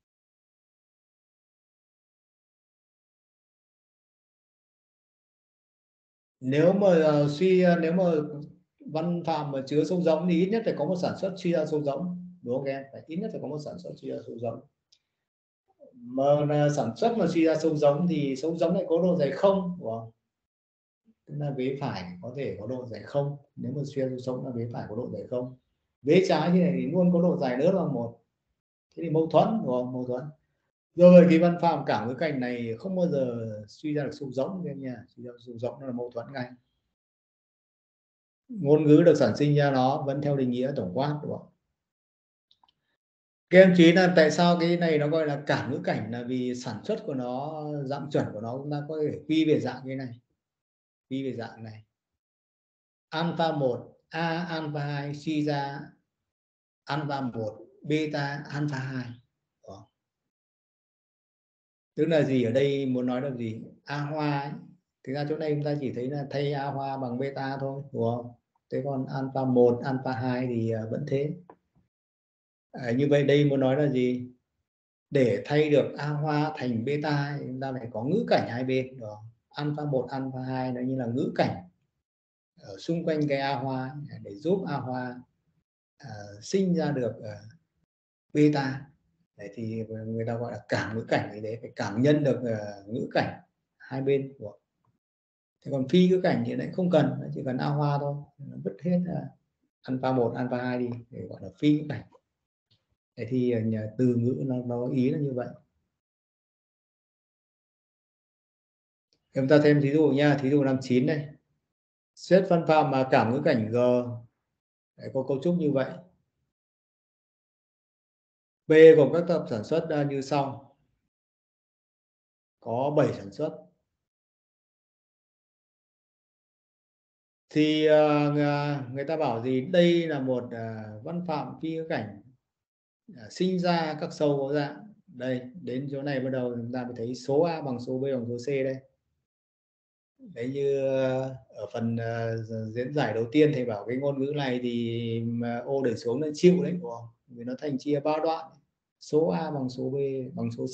Nếu mà nếu mà văn phạm mà chứa sâu rỗng thì ít nhất phải có một sản xuất suy ra sâu rỗng, đúng không em? Phải ít nhất phải có một sản xuất suy ra sâu rỗng. Mà sản xuất mà suy ra sâu rỗng thì sâu rỗng lại có độ dài 0, đúng không? tức là vế phải có thể có độ dài không. Nếu mà xuyên xương sống là vế phải có độ dài không, vế trái thì này thì luôn có độ dài lớn bằng 1. Thế thì mâu thuẫn, đúng không? Mâu thuẫn. Rồi cái văn phạm cảm ngữ cảnh này không bao giờ suy ra được xung rỗng nha. Suy ra xung rỗng nó là mâu thuẫn ngay. Ngôn ngữ được sản sinh ra nó vẫn theo định nghĩa tổng quát, đúng không? Các em chú ý là tại sao cái này nó gọi là cảm ngữ cảnh, là vì sản xuất của nó, dạng chuẩn của nó chúng ta có thể quy về dạng cái này, quy về dạng này. Alpha 1, A alpha 2 suy ra alpha 1, beta alpha 2. Đó. Tức là gì, ở đây muốn nói là gì? A hoa ấy. Thực ra chỗ này chúng ta chỉ thấy là thay A hoa bằng beta thôi, đúng không? Thế còn alpha 1, alpha 2 thì vẫn thế. Như vậy đây muốn nói là gì? Để thay được A hoa thành beta thì chúng ta phải có ngữ cảnh hai bên, đó. Alpha 1, alpha 2 nó như là ngữ cảnh ở xung quanh cái A hoa để giúp A hoa sinh ra được beta. Đấy thì người ta gọi là cảm ngữ cảnh, thì đấy phải cảm nhận được ngữ cảnh hai bên của. Thế còn phi ngữ cảnh thì lại không cần, chỉ cần A hoa thôi, nó vứt hết alpha 1, alpha 2 đi để gọi là phi ngữ cảnh. Thế thì từ ngữ nó ý là như vậy. Chúng ta thêm thí dụ nha, thí dụ 59 đây. Xét văn phạm mà cảm ngữ cảnh G. Đấy, có cấu trúc như vậy. B gồm các tập sản xuất như sau. Có 7 sản xuất. Thì người ta bảo gì? Đây là một văn phạm phi ngữ cảnh sinh ra các sâu có dạng. Đây, đến chỗ này bắt đầu chúng ta mới thấy số A bằng số B bằng số C đây. Đấy, như ở phần diễn giải đầu tiên thầy bảo cái ngôn ngữ này thì ô để xuống là chịu đấy, đúng không? Vì nó thành chia 3 đoạn. Số A bằng số B bằng số C.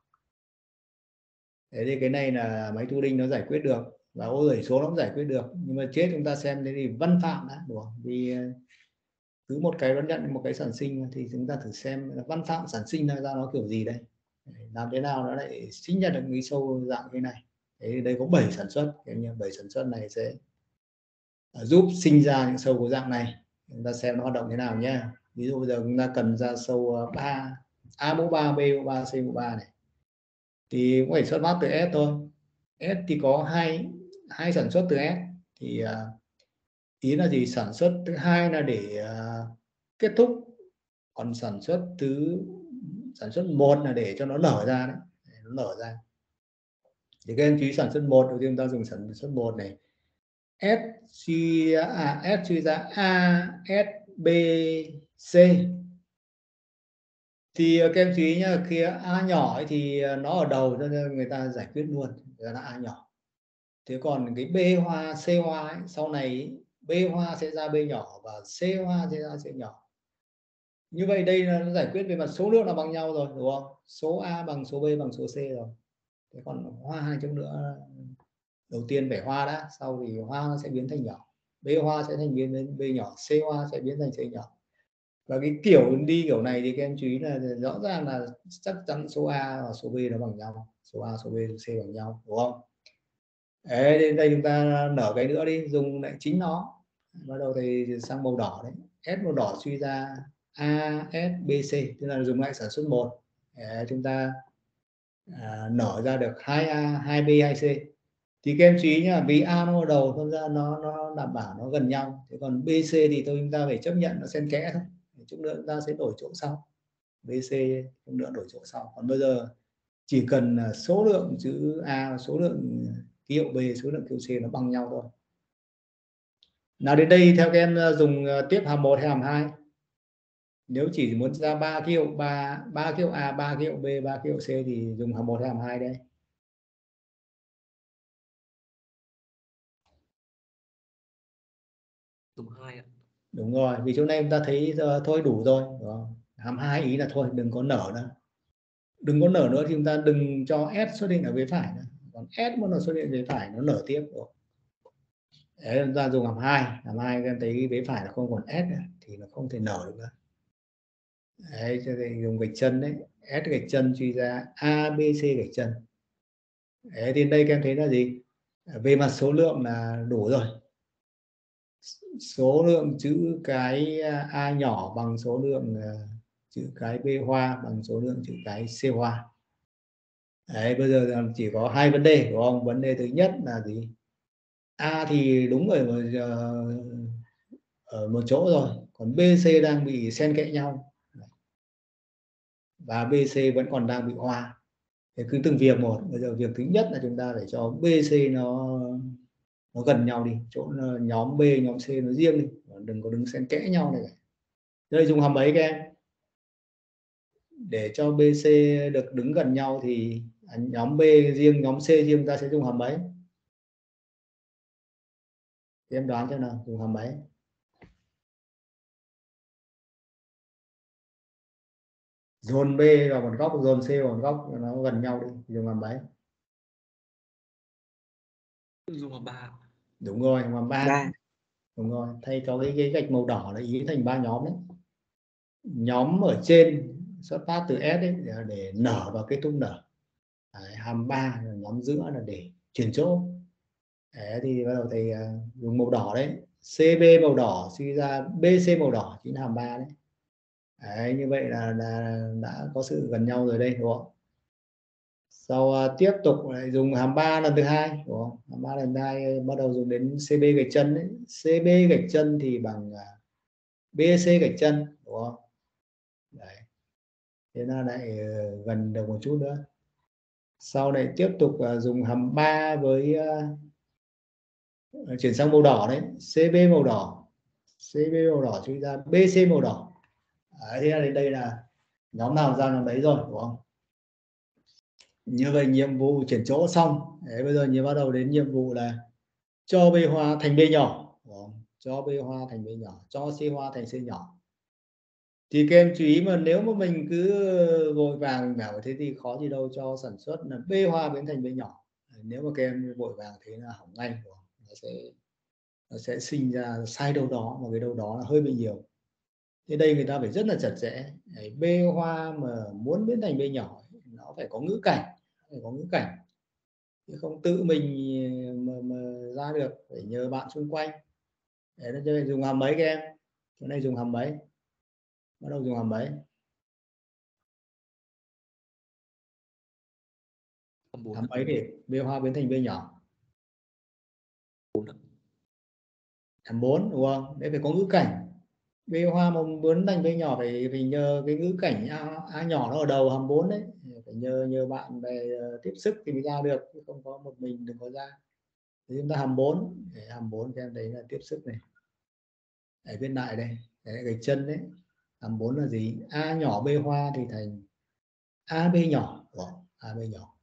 Thế thì cái này là máy tu đinh nó giải quyết được, và ô đẩy số nó cũng giải quyết được. Nhưng mà chết chúng ta xem thế thì văn phạm đã, đúng không? Vì cứ một cái vẫn nhận một cái sản sinh, thì chúng ta thử xem là văn phạm sản sinh ra nó kiểu gì đây, làm thế nào nó lại sinh ra được cái sâu dạng cái này. Thế đây có 7 sản xuất, 7 sản xuất này sẽ giúp sinh ra những sâu có dạng này. Chúng ta xem nó hoạt động thế nào nhé. Ví dụ bây giờ chúng ta cần ra sâu 3, A mũ 3, B mũ 3, C mũ 3 này, thì cũng phải xuất phát từ S thôi. S thì có hai sản xuất từ S. Thì ý là gì? Sản xuất thứ hai là để kết thúc, còn sản xuất 1 là để cho nó nở ra đấy, để nó nở ra. Thì các em chú ý sản xuất 1, đầu tiên ta dùng sản xuất 1 này. S suy ra A, S, B, C. Thì các em chú ý nhá, khi A nhỏ ấy thì nó ở đầu cho nên người ta giải quyết luôn là A nhỏ. Thế còn cái B hoa, C hoa ấy, sau này B hoa sẽ ra B nhỏ và C hoa sẽ ra C nhỏ. Như vậy đây là nó giải quyết về mặt số lượng là bằng nhau rồi, đúng không? Số A bằng số B bằng số C rồi. Thế còn hoa hai chút nữa, đầu tiên phải hoa đã, sau thì hoa nó sẽ biến thành nhỏ. B hoa sẽ thành biến đến B nhỏ, C hoa sẽ biến thành C nhỏ. Và cái kiểu đi kiểu này thì các em chú ý là rõ ràng là chắc chắn số A và số B nó bằng nhau, số A, số B, số C bằng nhau, đúng không? Đấy, đến đây chúng ta nở cái nữa đi, dùng lại chính nó. Bắt đầu thì sang màu đỏ đấy. S màu đỏ suy ra A, S, B, C, tức là dùng lại sản xuất 1. Đấy, chúng ta nở ra được 2A, 2B, 2C. Thì các em chú ý nhá, vì A nó ở đầu, thông ra nó đảm bảo nó gần nhau. Thế còn BC thì chúng ta phải chấp nhận nó xen kẽ thôi. Chút nữa chúng ta sẽ đổi chỗ sau. BC chút nữa đổi chỗ sau. Còn bây giờ chỉ cần số lượng chữ A, số lượng ký hiệu B, số lượng ký hiệu C nó bằng nhau thôi. Nào đến đây theo các em dùng tiếp hàm 1 hay hàm 2? Nếu chỉ muốn ra 3 ký hiệu, 3 ký hiệu A, 3 ký hiệu B, 3 ký hiệu C thì dùng hàm 1 hay hàm 2 đây? Dùng 2 ạ. Đúng rồi, vì chỗ này chúng ta thấy thôi đủ rồi, đúng không? Hàm 2 ý là thôi đừng có nở nữa. Đừng có nở nữa thì chúng ta đừng cho S xuất hiện ở vế phải nữa. Còn S mà nó xuất hiện vế phải nó nở tiếp rồi. Đấy, chúng ta dùng hàm 2, hàm 2 các em thấy vế phải nó không còn S nữa, thì nó không thể nở được nữa. Đấy, cho nên dùng gạch chân đấy, S gạch chân suy ra A, B, C gạch chân. Đấy, thì đây các em thấy là gì? Về mặt số lượng là đủ rồi. Số lượng chữ cái A nhỏ bằng số lượng chữ cái B hoa bằng số lượng chữ cái C hoa. Đấy, bây giờ chỉ có hai vấn đề đúng không? Vấn đề thứ nhất là gì? A thì đúng ở một chỗ rồi, còn BC đang bị xen kẽ nhau và BC vẫn còn đang bị hoa. Thế cứ từng việc một. Bây giờ việc thứ nhất là chúng ta phải cho BC nó gần nhau đi, chỗ nhóm B nhóm C nó riêng đi, đừng có đứng xen kẽ nhau này. Đây dùng hàm mấy các em? Để cho BC được đứng gần nhau thì nhóm B riêng nhóm C riêng ta sẽ dùng hàm mấy? Thì em đoán xem nào, dùng hàm mấy? Dồn B vào một góc, dồn C vào một góc, nó gần nhau đi, dùng hàm mấy? Dùng hàm 3. Đúng rồi, hàm 3. Đúng rồi, thay cho cái gạch màu đỏ là ý thành 3 nhóm đấy. Nhóm ở trên xuất phát từ S ấy, để nở và kết thúc nở. Đấy, hàm 3 là nhóm giữa là để chuyển chỗ. Đấy, thì bắt đầu thầy dùng màu đỏ đấy, CB màu đỏ suy ra BC màu đỏ chính là hàm 3 đấy. Đấy, như vậy là đã có sự gần nhau rồi đây đúng không? Sau tiếp tục lại dùng hàm 3 lần thứ hai đúng không? Hàm 3 lần thứ hai bắt đầu dùng đến CB gạch chân đấy. CB gạch chân thì bằng BC gạch chân đúng không? Đấy. Thế là lại gần được một chút nữa. Sau này tiếp tục dùng hàm 3 với chuyển sang màu đỏ đấy, CB màu đỏ, CB màu đỏ suy ra BC màu đỏ. Đấy, thế là đến đây là nhóm nào ra nhóm đấy rồi đúng không? Như vậy nhiệm vụ chuyển chỗ xong. Đấy, bây giờ bắt đầu đến nhiệm vụ là cho B hoa thành B nhỏ đúng không? Cho B hoa thành B nhỏ, cho C hoa thành C nhỏ. Thì các em chú ý mà nếu mà mình cứ vội vàng bảo thế thì khó gì đâu cho sản xuất là B hoa biến thành B nhỏ. Nếu mà các em vội vàng thế là hỏng ngay đúng không? Nó sẽ sinh ra sai đâu đó, mà cái đâu đó là hơi bị nhiều. Thế đây người ta phải rất là chặt chẽ. Đấy, B hoa mà muốn biến thành B nhỏ nó phải có ngữ cảnh, chứ không tự mình mà ra được, phải nhờ bạn xung quanh. Để nó chơi dùng hàm mấy các em? Chỗ này dùng hàm mấy? Bắt đầu dùng hàm mấy? Hàm mấy để B hoa biến thành B nhỏ? Hàm 4 đúng không? Đấy phải có ngữ cảnh. B hoa mà muốn thành B nhỏ phải nhờ cái ngữ cảnh A nhỏ nó ở đầu hàm 4 đấy, phải nhờ bạn bè tiếp sức thì mới ra được, chứ không có một mình đừng có ra. Thì chúng ta hàm 4, để hàm 4 cái đấy là tiếp sức này. Để viết lại đây, đấy gạch chân đấy. Hàm 4 là gì? A nhỏ B hoa thì thành AB nhỏ, AB nhỏ.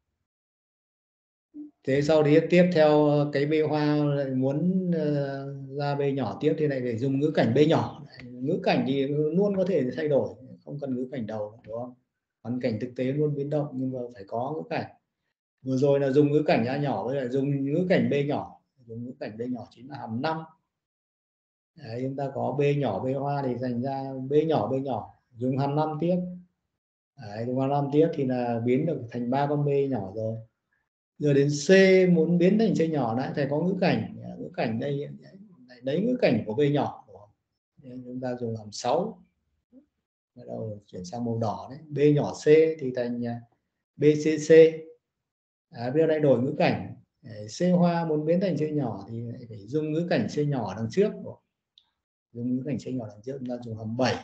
Thế sau đấy tiếp theo cái B hoa lại muốn ra B nhỏ tiếp thì lại phải dùng ngữ cảnh B nhỏ. Ngữ cảnh thì luôn có thể thay đổi, không cần ngữ cảnh đầu đúng không? Hoàn cảnh thực tế luôn biến động, nhưng mà phải có ngữ cảnh. Vừa rồi là dùng ngữ cảnh A nhỏ, bây giờ dùng ngữ cảnh B nhỏ. Dùng ngữ cảnh B nhỏ chính là hàm 5. Đấy, chúng ta có B nhỏ B hoa thì dành ra B nhỏ dùng hàm 5 tiếp. Đấy, dùng hàm 5 tiếp thì là biến được thành 3 con B nhỏ rồi. Giờ đến C muốn biến thành C nhỏ lại phải có ngữ cảnh. Ngữ cảnh đây đấy, ngữ cảnh của B nhỏ. Nên chúng ta dùng hàm 6. Bắt đầu chuyển sang màu đỏ đấy, B nhỏ C thì thành BCC. Bây giờ lại đổi ngữ cảnh. C hoa muốn biến thành C nhỏ thì lại phải dùng ngữ cảnh C nhỏ đằng trước. Dùng ngữ cảnh C nhỏ đằng trước, chúng ta dùng hàm 7.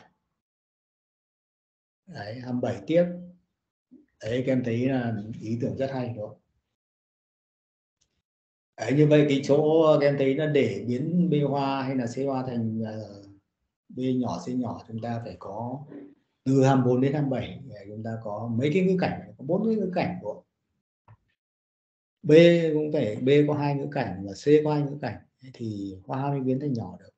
Đấy, hàm 7 tiếp. Đấy, các em thấy là ý tưởng rất hay đúng không? Đấy, như vậy cái chỗ các em thấy là để biến B hoa hay là C hoa thành B nhỏ C nhỏ, chúng ta phải có từ hàm 4 đến hàm 7. Chúng ta có mấy cái ngữ cảnh, có 4 cái ngữ cảnh của B, cũng phải B có 2 ngữ cảnh và C có 2 ngữ cảnh thì hoa mới biến thành nhỏ được.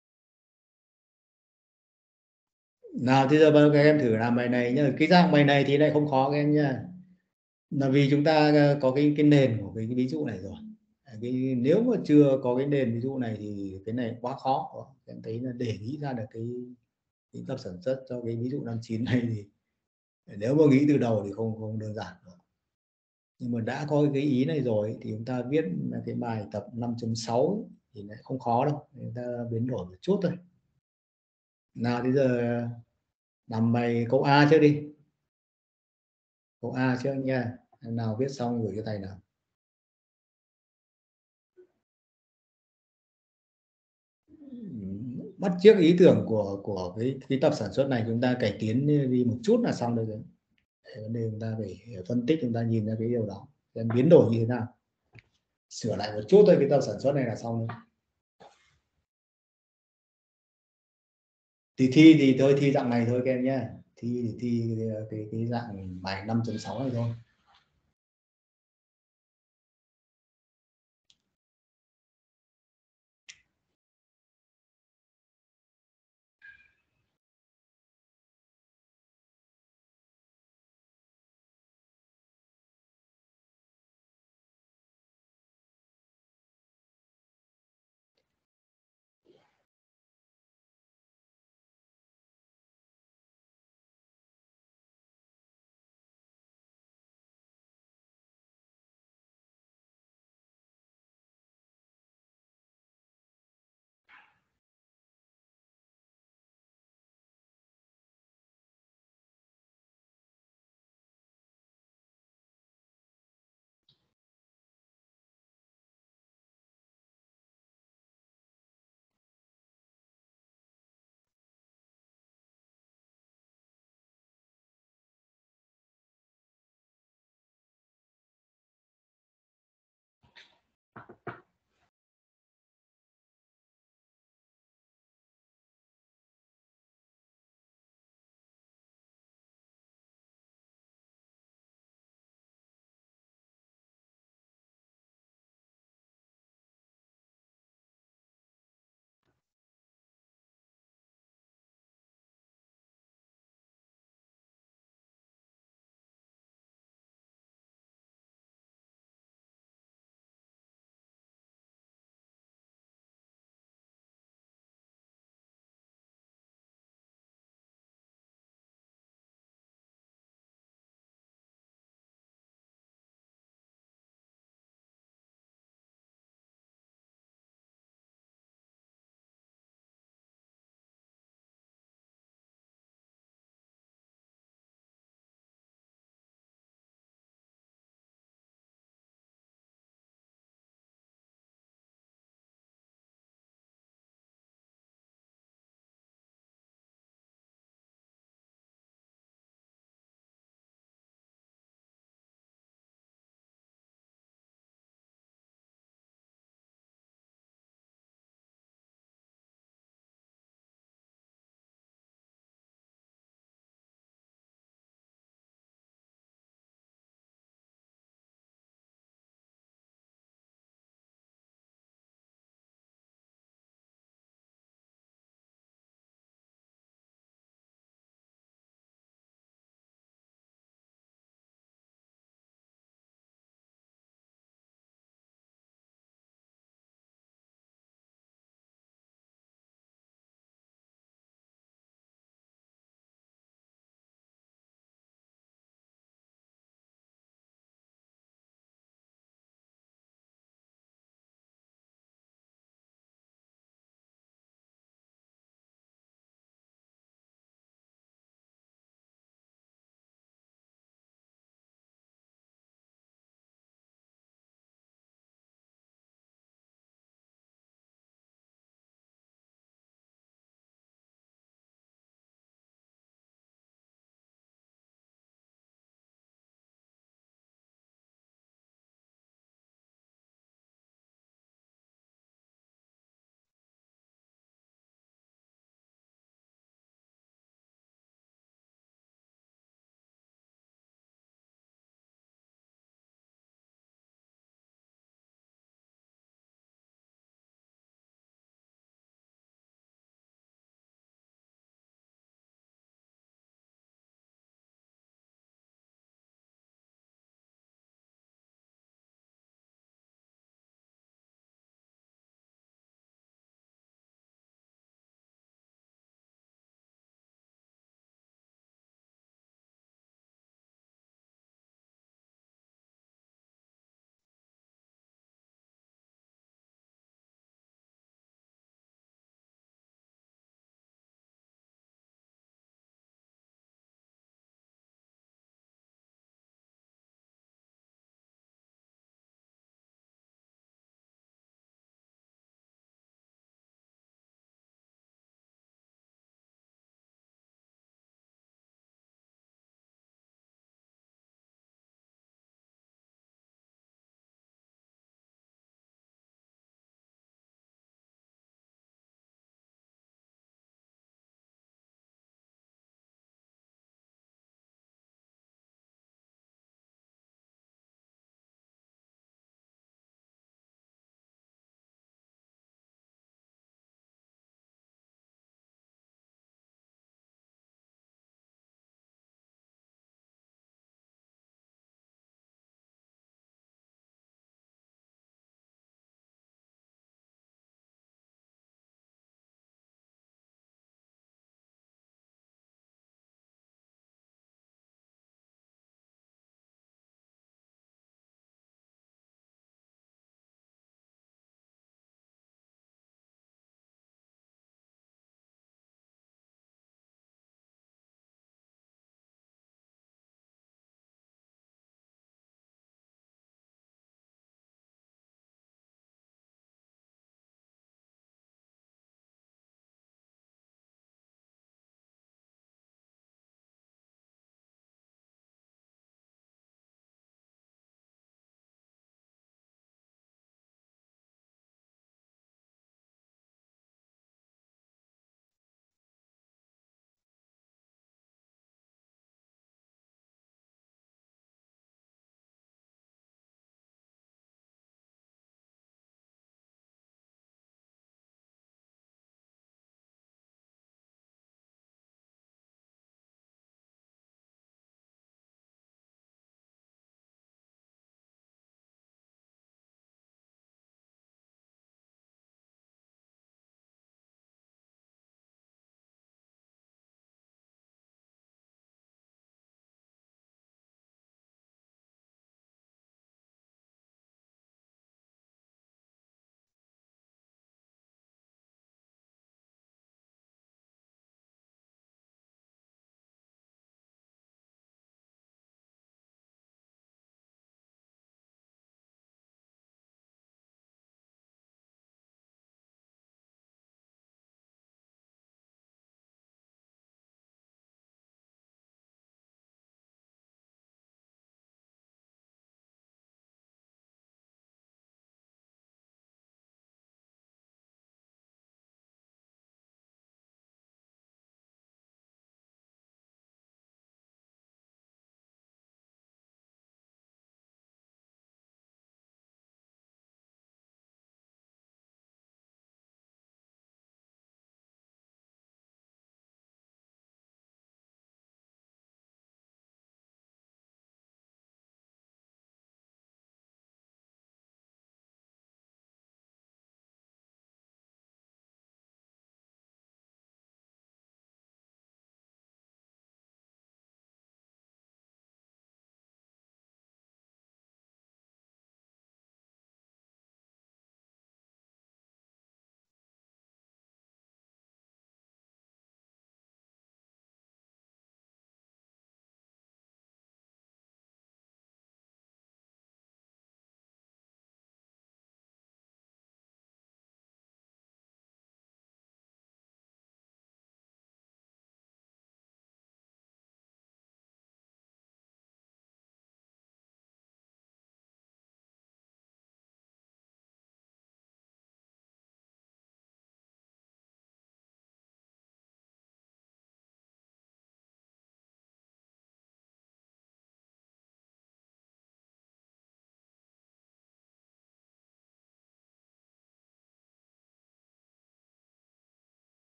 Nào thì giờ các em thử làm bài này nhá. Cái dạng bài này thì lại không khó các em nha, là vì chúng ta có cái nền của cái ví dụ này rồi. Nếu mà chưa có cái nền ví dụ này thì cái này quá khó. Em thấy là để nghĩ ra được cái tập sản xuất cho cái ví dụ 59 này thì nếu mà nghĩ từ đầu thì không đơn giản. Nhưng mà đã có cái ý này rồi thì chúng ta viết cái bài tập 5.6 thì lại không khó đâu, chúng ta biến đổi một chút thôi. Nào bây giờ làm bài câu A trước đi, câu A trước nha. Em nào viết xong gửi cho thầy nào. Bắt chước ý tưởng của cái tập sản xuất này, chúng ta cải tiến đi một chút là xong rồi. Vấn đề chúng ta phải phân tích, chúng ta nhìn ra cái điều đó, xem biến đổi như thế nào, sửa lại một chút thôi cái tập sản xuất này là xong rồi. Thì thi thì thôi, thi dạng này thôi các em nhé, thi thì thi cái dạng bài 5.6 này thôi.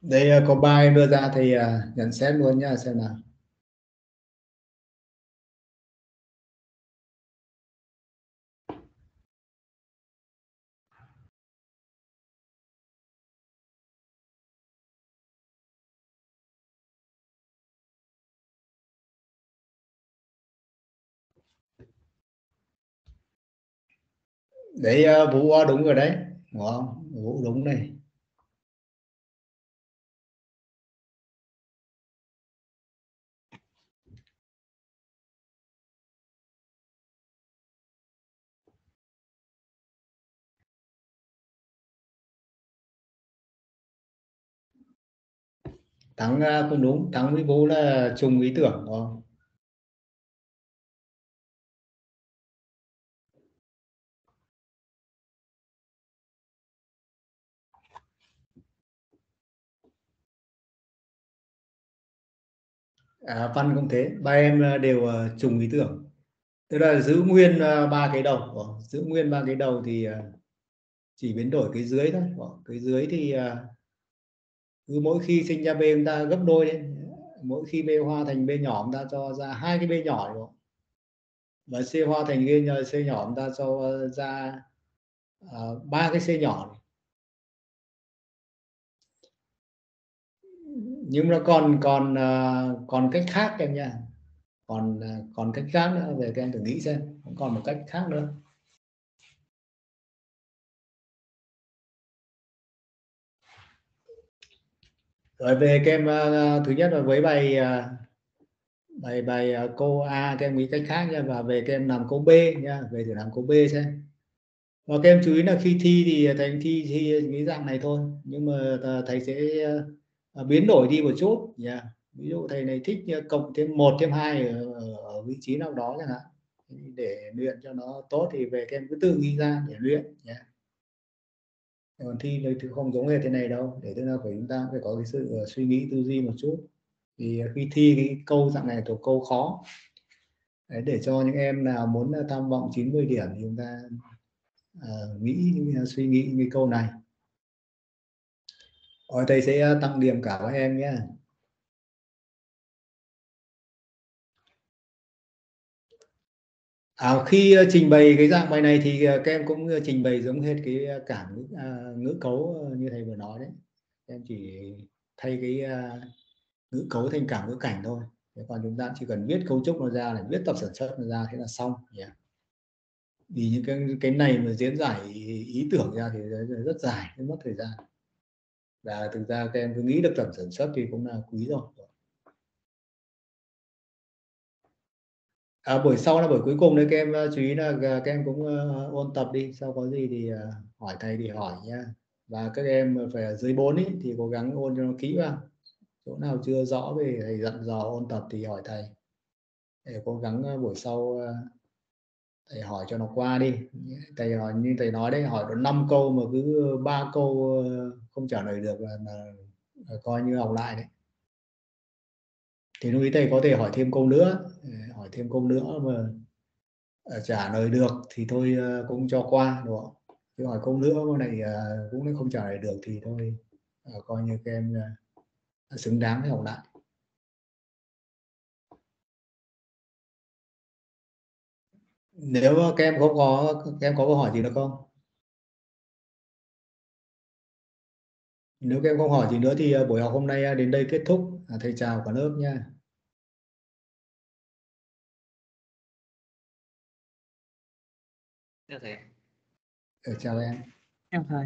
Đây có 3 em đưa ra thì nhận xét luôn nhá, xem nào. Đấy Vũ đúng rồi đấy, đúng không? Vũ đúng này. Thắng không đúng, Thắng với Vũ là chung ý tưởng, đúng không? Văn cũng thế, 3 em đều trùng ý tưởng, tức là giữ nguyên 3 cái đầu, giữ nguyên 3 cái đầu thì chỉ biến đổi cái dưới thôi. Cái dưới thì cứ mỗi khi sinh ra B chúng ta gấp đôi lên, mỗi khi B hoa thành B nhỏ chúng ta cho ra 2 cái B nhỏ, đúng không? Và C hoa thành C nhỏ chúng ta cho ra 3 cái C nhỏ này. Nhưng nó còn cách khác em nha, còn cách khác nữa, về các em thử nghĩ xem, còn một cách khác nữa. Rồi về các em thứ nhất là với bài câu A các em nghĩ cách khác nha, và về các em làm câu B nha, về thử làm câu B xem. Và các em chú ý là khi thi thì thầy thi cái dạng này thôi, nhưng mà thầy sẽ biến đổi đi một chút nha. Ví dụ thầy này thích cộng thêm 1 thêm 2 ở vị trí nào đó chẳng hạn, để luyện cho nó tốt thì về các em cứ tự nghĩ ra để luyện nha. Còn thi thì không giống hệt thế này đâu, để tức là chúng ta phải có cái sự suy nghĩ tư duy một chút. Thì khi thi cái câu dạng này thuộc câu khó. Đấy, để cho những em nào muốn tham vọng 90 điểm thì chúng ta suy nghĩ cái câu này. Rồi thầy sẽ tăng điểm cả các em nhé. Khi trình bày cái dạng bài này thì các em cũng trình bày giống hết cái cảm ngữ cấu như thầy vừa nói đấy. Các em chỉ thay cái ngữ cấu thành cảm ngữ cảnh thôi. Thế còn chúng ta chỉ cần viết cấu trúc nó ra, là viết tập sản xuất nó ra, thế là xong. Yeah. Vì những cái này mà diễn giải ý tưởng ra thì rất dài, rất mất thời gian. Và thực ra các em cứ nghĩ được tập sản xuất thì cũng là quý rồi. Buổi sau là buổi cuối cùng đấy, các em chú ý là các em cũng ôn tập đi, sau có gì thì hỏi thầy thì hỏi nhá. Và các em phải ở dưới 4 ý, thì cố gắng ôn cho nó kỹ vào. Chỗ nào chưa rõ về thầy dặn dò ôn tập thì hỏi thầy, để cố gắng buổi sau thầy hỏi cho nó qua đi. Thầy hỏi như thầy nói đấy, hỏi được 5 câu mà cứ 3 câu không trả lời được là coi như học lại đấy. Thì lúc ấy thầy có thể hỏi thêm câu nữa, mà trả lời được thì thôi cũng cho qua, đúng không? Chứ hỏi câu nữa mà này cũng không trả lời được thì thôi coi như các em xứng đáng với học lại. Nếu các em có câu hỏi gì nữa không? Nếu các em không hỏi gì nữa thì buổi học hôm nay đến đây kết thúc. Thầy chào cả lớp nha. Được thầy. Chào em. Em thầy.